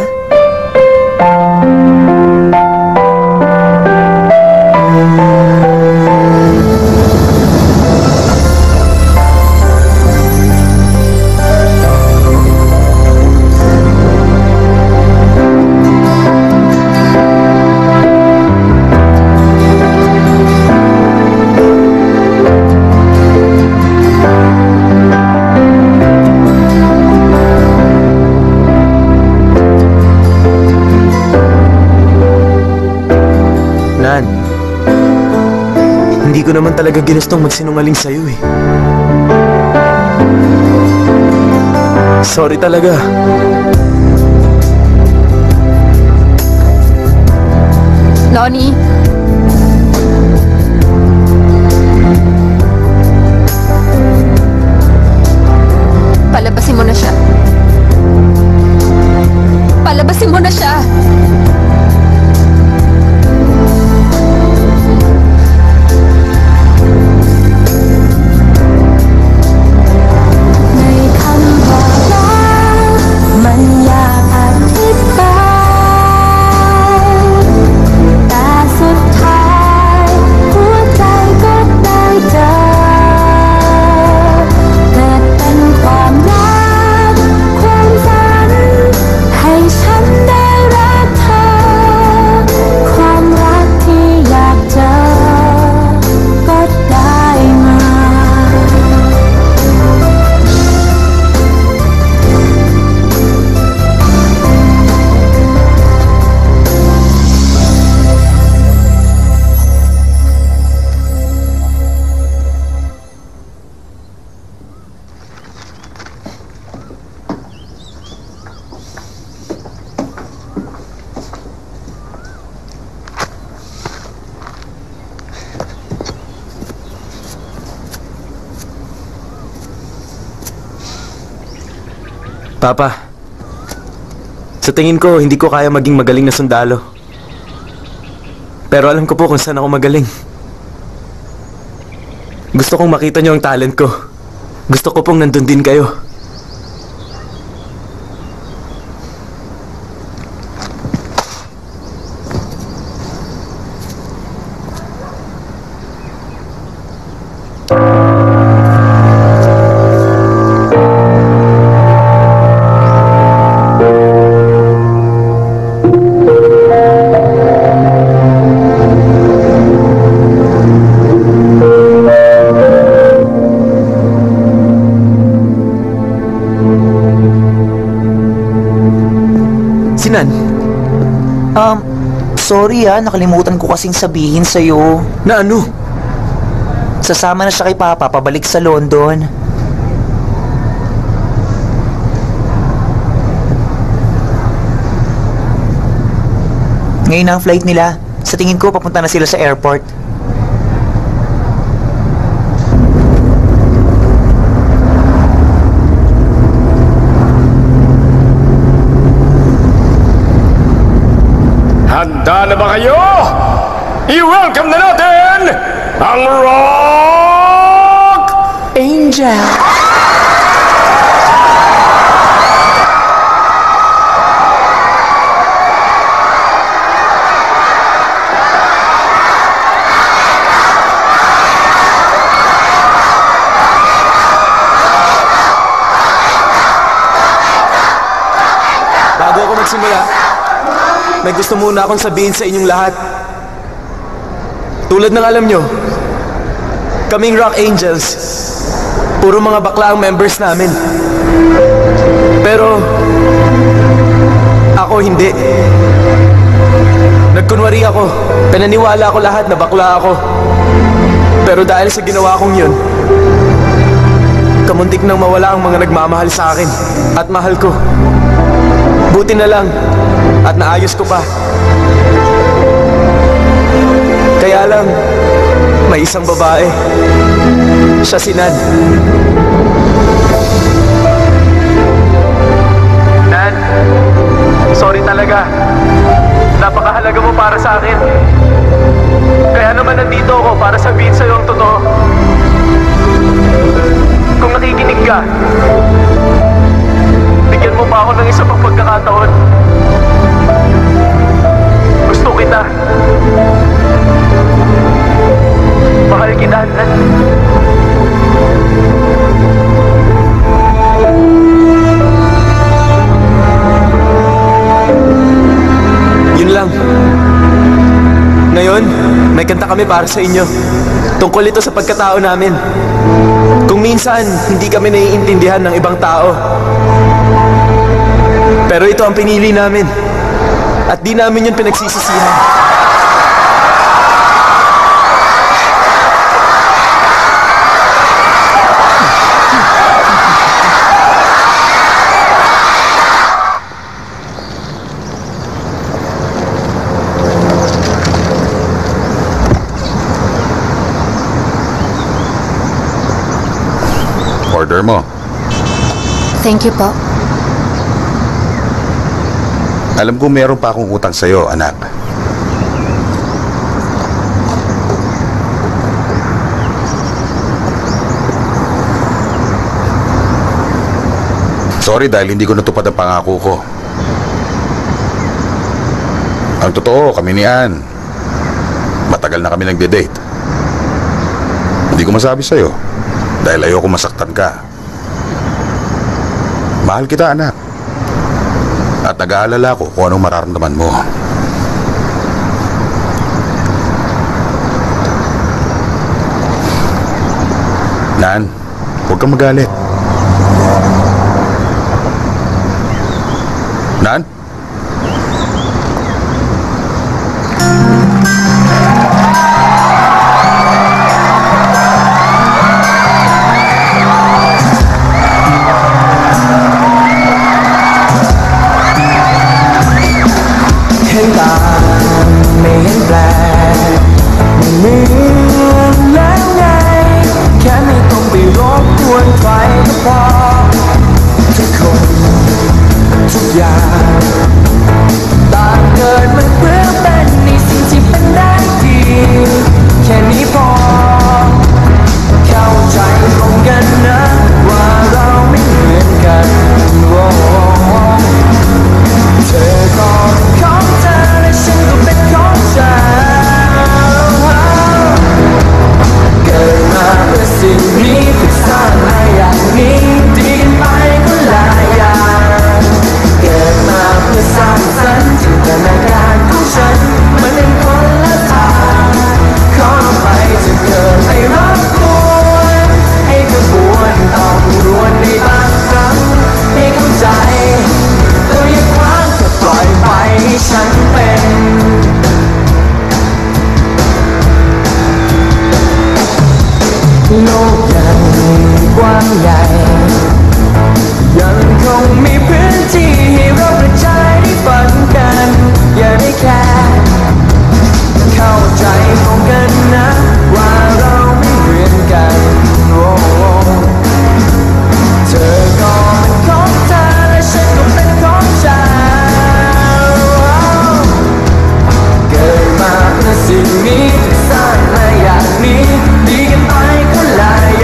Hindi ko naman talaga ginustong magsinungaling sa'yo eh. Sorry talaga. Noni? Palabasin mo na siya. Palabasin mo na siya. Papa, sa tingin ko, hindi ko kaya maging magaling na sundalo. Pero alam ko po kung saan ako magaling. Gusto kong makita niyo ang talent ko. Gusto ko pong nandun din kayo. Sorry nakalimutan ko kasing sabihin sa'yo. Na ano? Sasama na siya kay Papa pabalik sa London. Ngayon na ang flight nila. Sa tingin ko, papunta na sila sa airport. Handa na ba kayo? I-welcome na natin ang Rock Angel! Bago ako magsimula, may gusto muna akong sabihin sa inyong lahat. Tulad ng alam nyo, kaming Rock Angels, puro mga bakla ang members namin. Pero, ako hindi. Nagkunwari ako, pinaniwala ko lahat na bakla ako. Pero dahil sa ginawa kong yun, kamuntik nang mawala ang mga nagmamahal sa akin at mahal ko. Buti na lang at naayos ko pa. Kaya lang, may isang babae. Siya si Nan. Nan, talaga. Napakahalaga mo para sa akin. Kaya naman nandito ako para sabihin sa'yo ang totoo. Kung nakikinig ka, bigyan mo pa ako ng isa pang pagkakataon. Gusto kita. Mahal kita, Nan. Yun lang. Ngayon, may kanta kami para sa inyo. Tungkol ito sa pagkatao namin. Kung minsan, hindi kami naiintindihan ng ibang tao. Pero ito ang pinili namin. At di namin yun pinagsisisihan. Order mo. Thank you po. Alam ko meron pa akong utang sa'yo, anak. Sorry dahil hindi ko natupad ang pangako ko. Ang totoo, kami ni Ann, matagal na kami nagde-date. Hindi ko masabi sa'yo dahil ayoko masaktan ka. Mahal kita, anak. At nag-aalala ko kung anong mararamdaman mo. Nan, huwag kang magalit. Nan?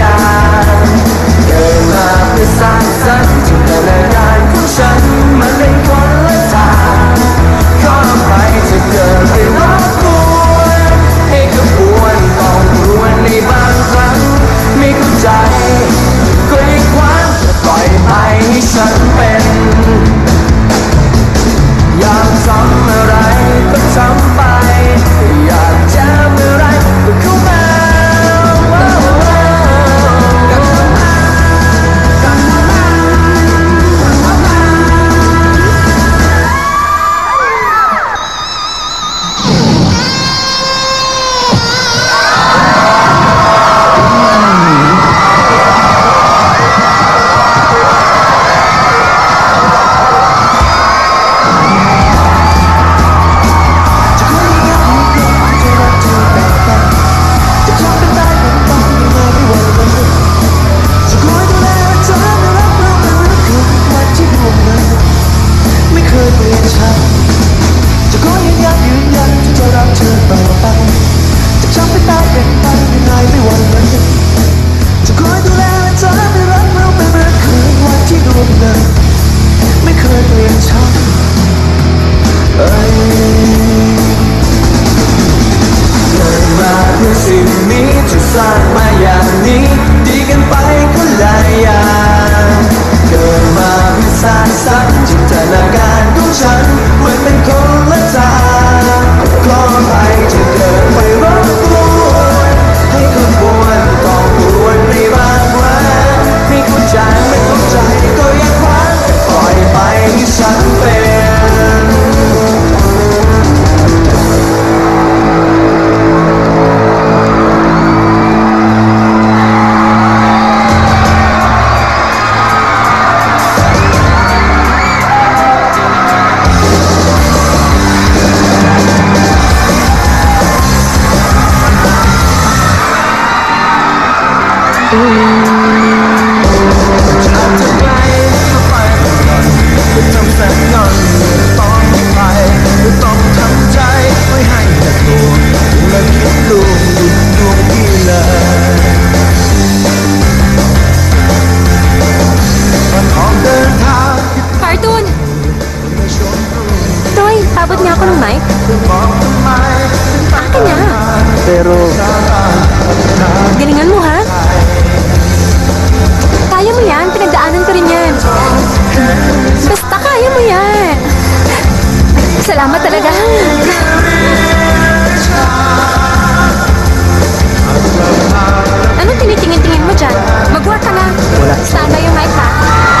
สร้างสรรค์จินตนาการของฉันมันได้ดเลยไม่เคยเปลี่ยนฉันเกิดมาเพื่อสิ่งนี้จะสร้างมาอย่างนี้ดีกันไปคนละอย่างเกิดมาเพื่อสร้างสรรค์จินตนาการของฉันเหมือนเป็นคนละทางขออภัยที่เกิดไปรบกวนให้คนปวดต้องปวดในบางวันไม่เข้าใจไม่เข้าใจก็อย่าคว้าปล่อยไปให้ฉันเป็น Pero... Galingan mo, ha? Kaya mo yan. Pinagdaanan ko rin yan. Basta kaya mo yan. Salamat talaga. Anong tinitingin-tingin mo dyan? Mag-work ka na. Stand by yung mic, ha?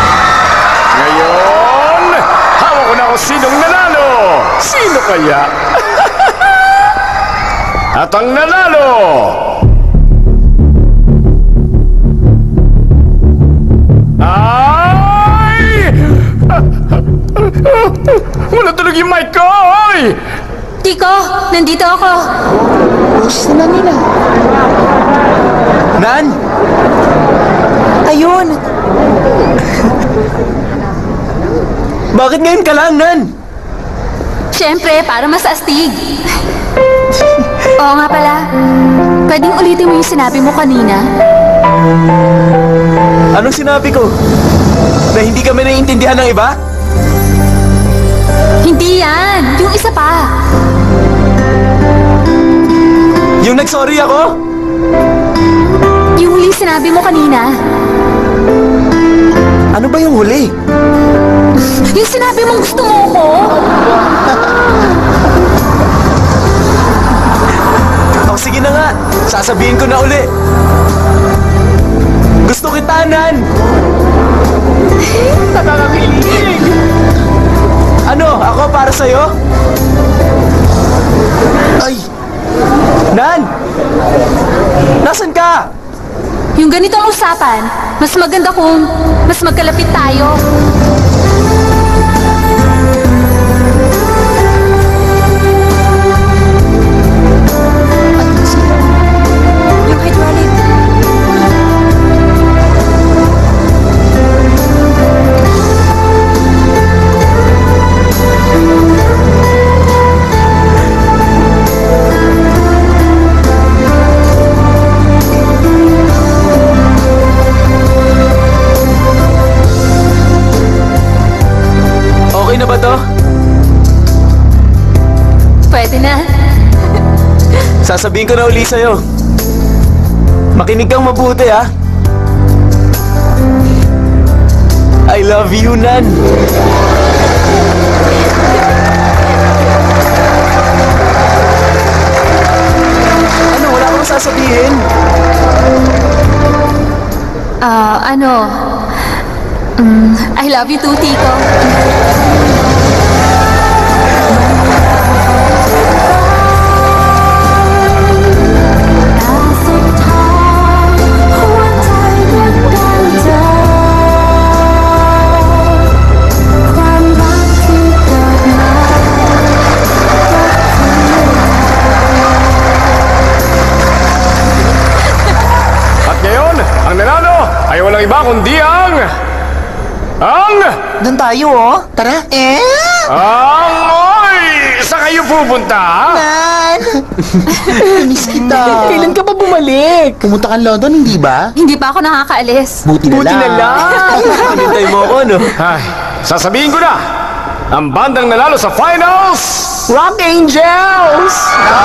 Ngayon, hawak ko na kung sinong nanalo. Sino kaya? At ang nanalo ay... Wala tulog yung mic ko! Oy! Tiko, nandito ako. Boses na nila. Nan! Ayun. Bakit ngayon ka lang, Nan? Siyempre, para mas astig. Oo nga pala. Pwedeng ulitin mo yung sinabi mo kanina? Anong sinabi ko? Na hindi kami naiintindihan ng iba? Hindi yan! Yung isa pa! Yung nag-sorry ako? Yung huli sinabi mo kanina. Ano ba yung huli? Yung sinabi mong gusto mo ko? O sige na nga, sasabihin ko na uli. Gusto kita, Nan! Nakakakilig! Ano, ako para sa'yo? Ay! Nan! Nasaan ka? Yung ganitong usapan, mas maganda kung mas magkalapit tayo. Yung hydraulic. Okay na ba to? Pwede na. Sasabihin ko na uli sa'yo. Makinig kang mabuti, ha? I love you, Nan! Ano, wala akong sasabihin? I love you too, Tiko. At ngayon, ang nanalo ay walang iba kundi ang... Doon tayo, oh. Tara. Ang oy! Sa kayo pupunta? Nan! Miss kita. Kailan ka pa bumalik? Pumunta ka London, hindi ba? Hindi pa ako nakakaalis. Buti na lang. Hinintay mo ako, no? Ay, sasabihin ko na, ang bandang nanalo sa finals, Rock Angels!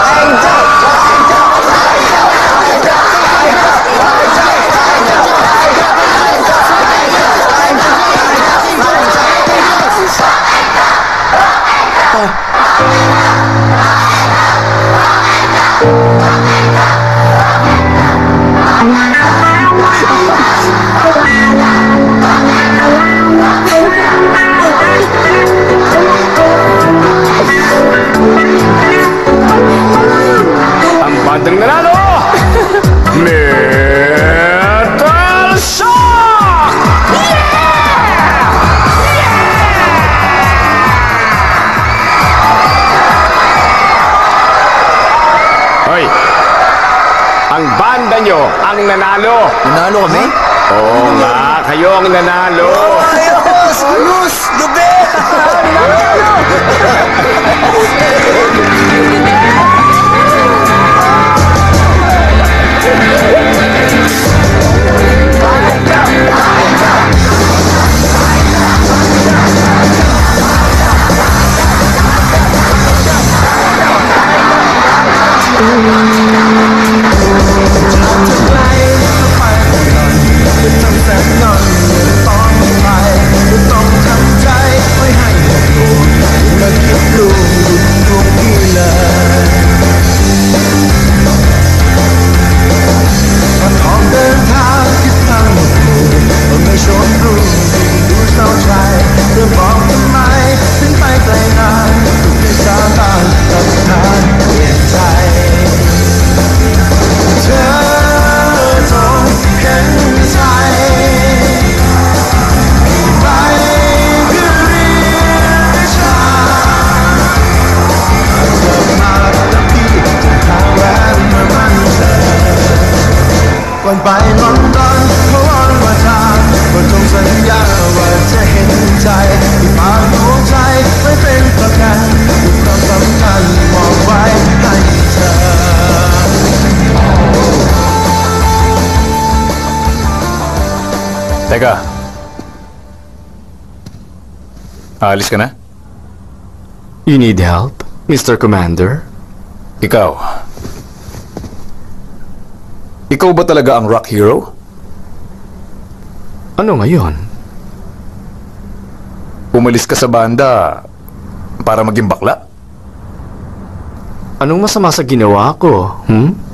Ang bandang nanalo, Metal Shock! Hoy, ang banda nyo ang nanalo. Nanalo kami? Oo nga, kayo ang nanalo. Ayos! Ayos! Lubet! ก่อนไปลอนดอนเขาอ้อนว่าทางก็จงสัญญาว่าจะเห็นใจที่ฝากดวงใจไว้เป็นประกันทุกความสำคัญมอบไว้ให้เธอ Teka. Aalis ka na? You need help, Mr. Commander? Ikaw. Ikaw ba talaga ang rock hero? Ano ngayon? Umalis ka sa banda para maging bakla? Anong masama sa ginawa ko, hmm?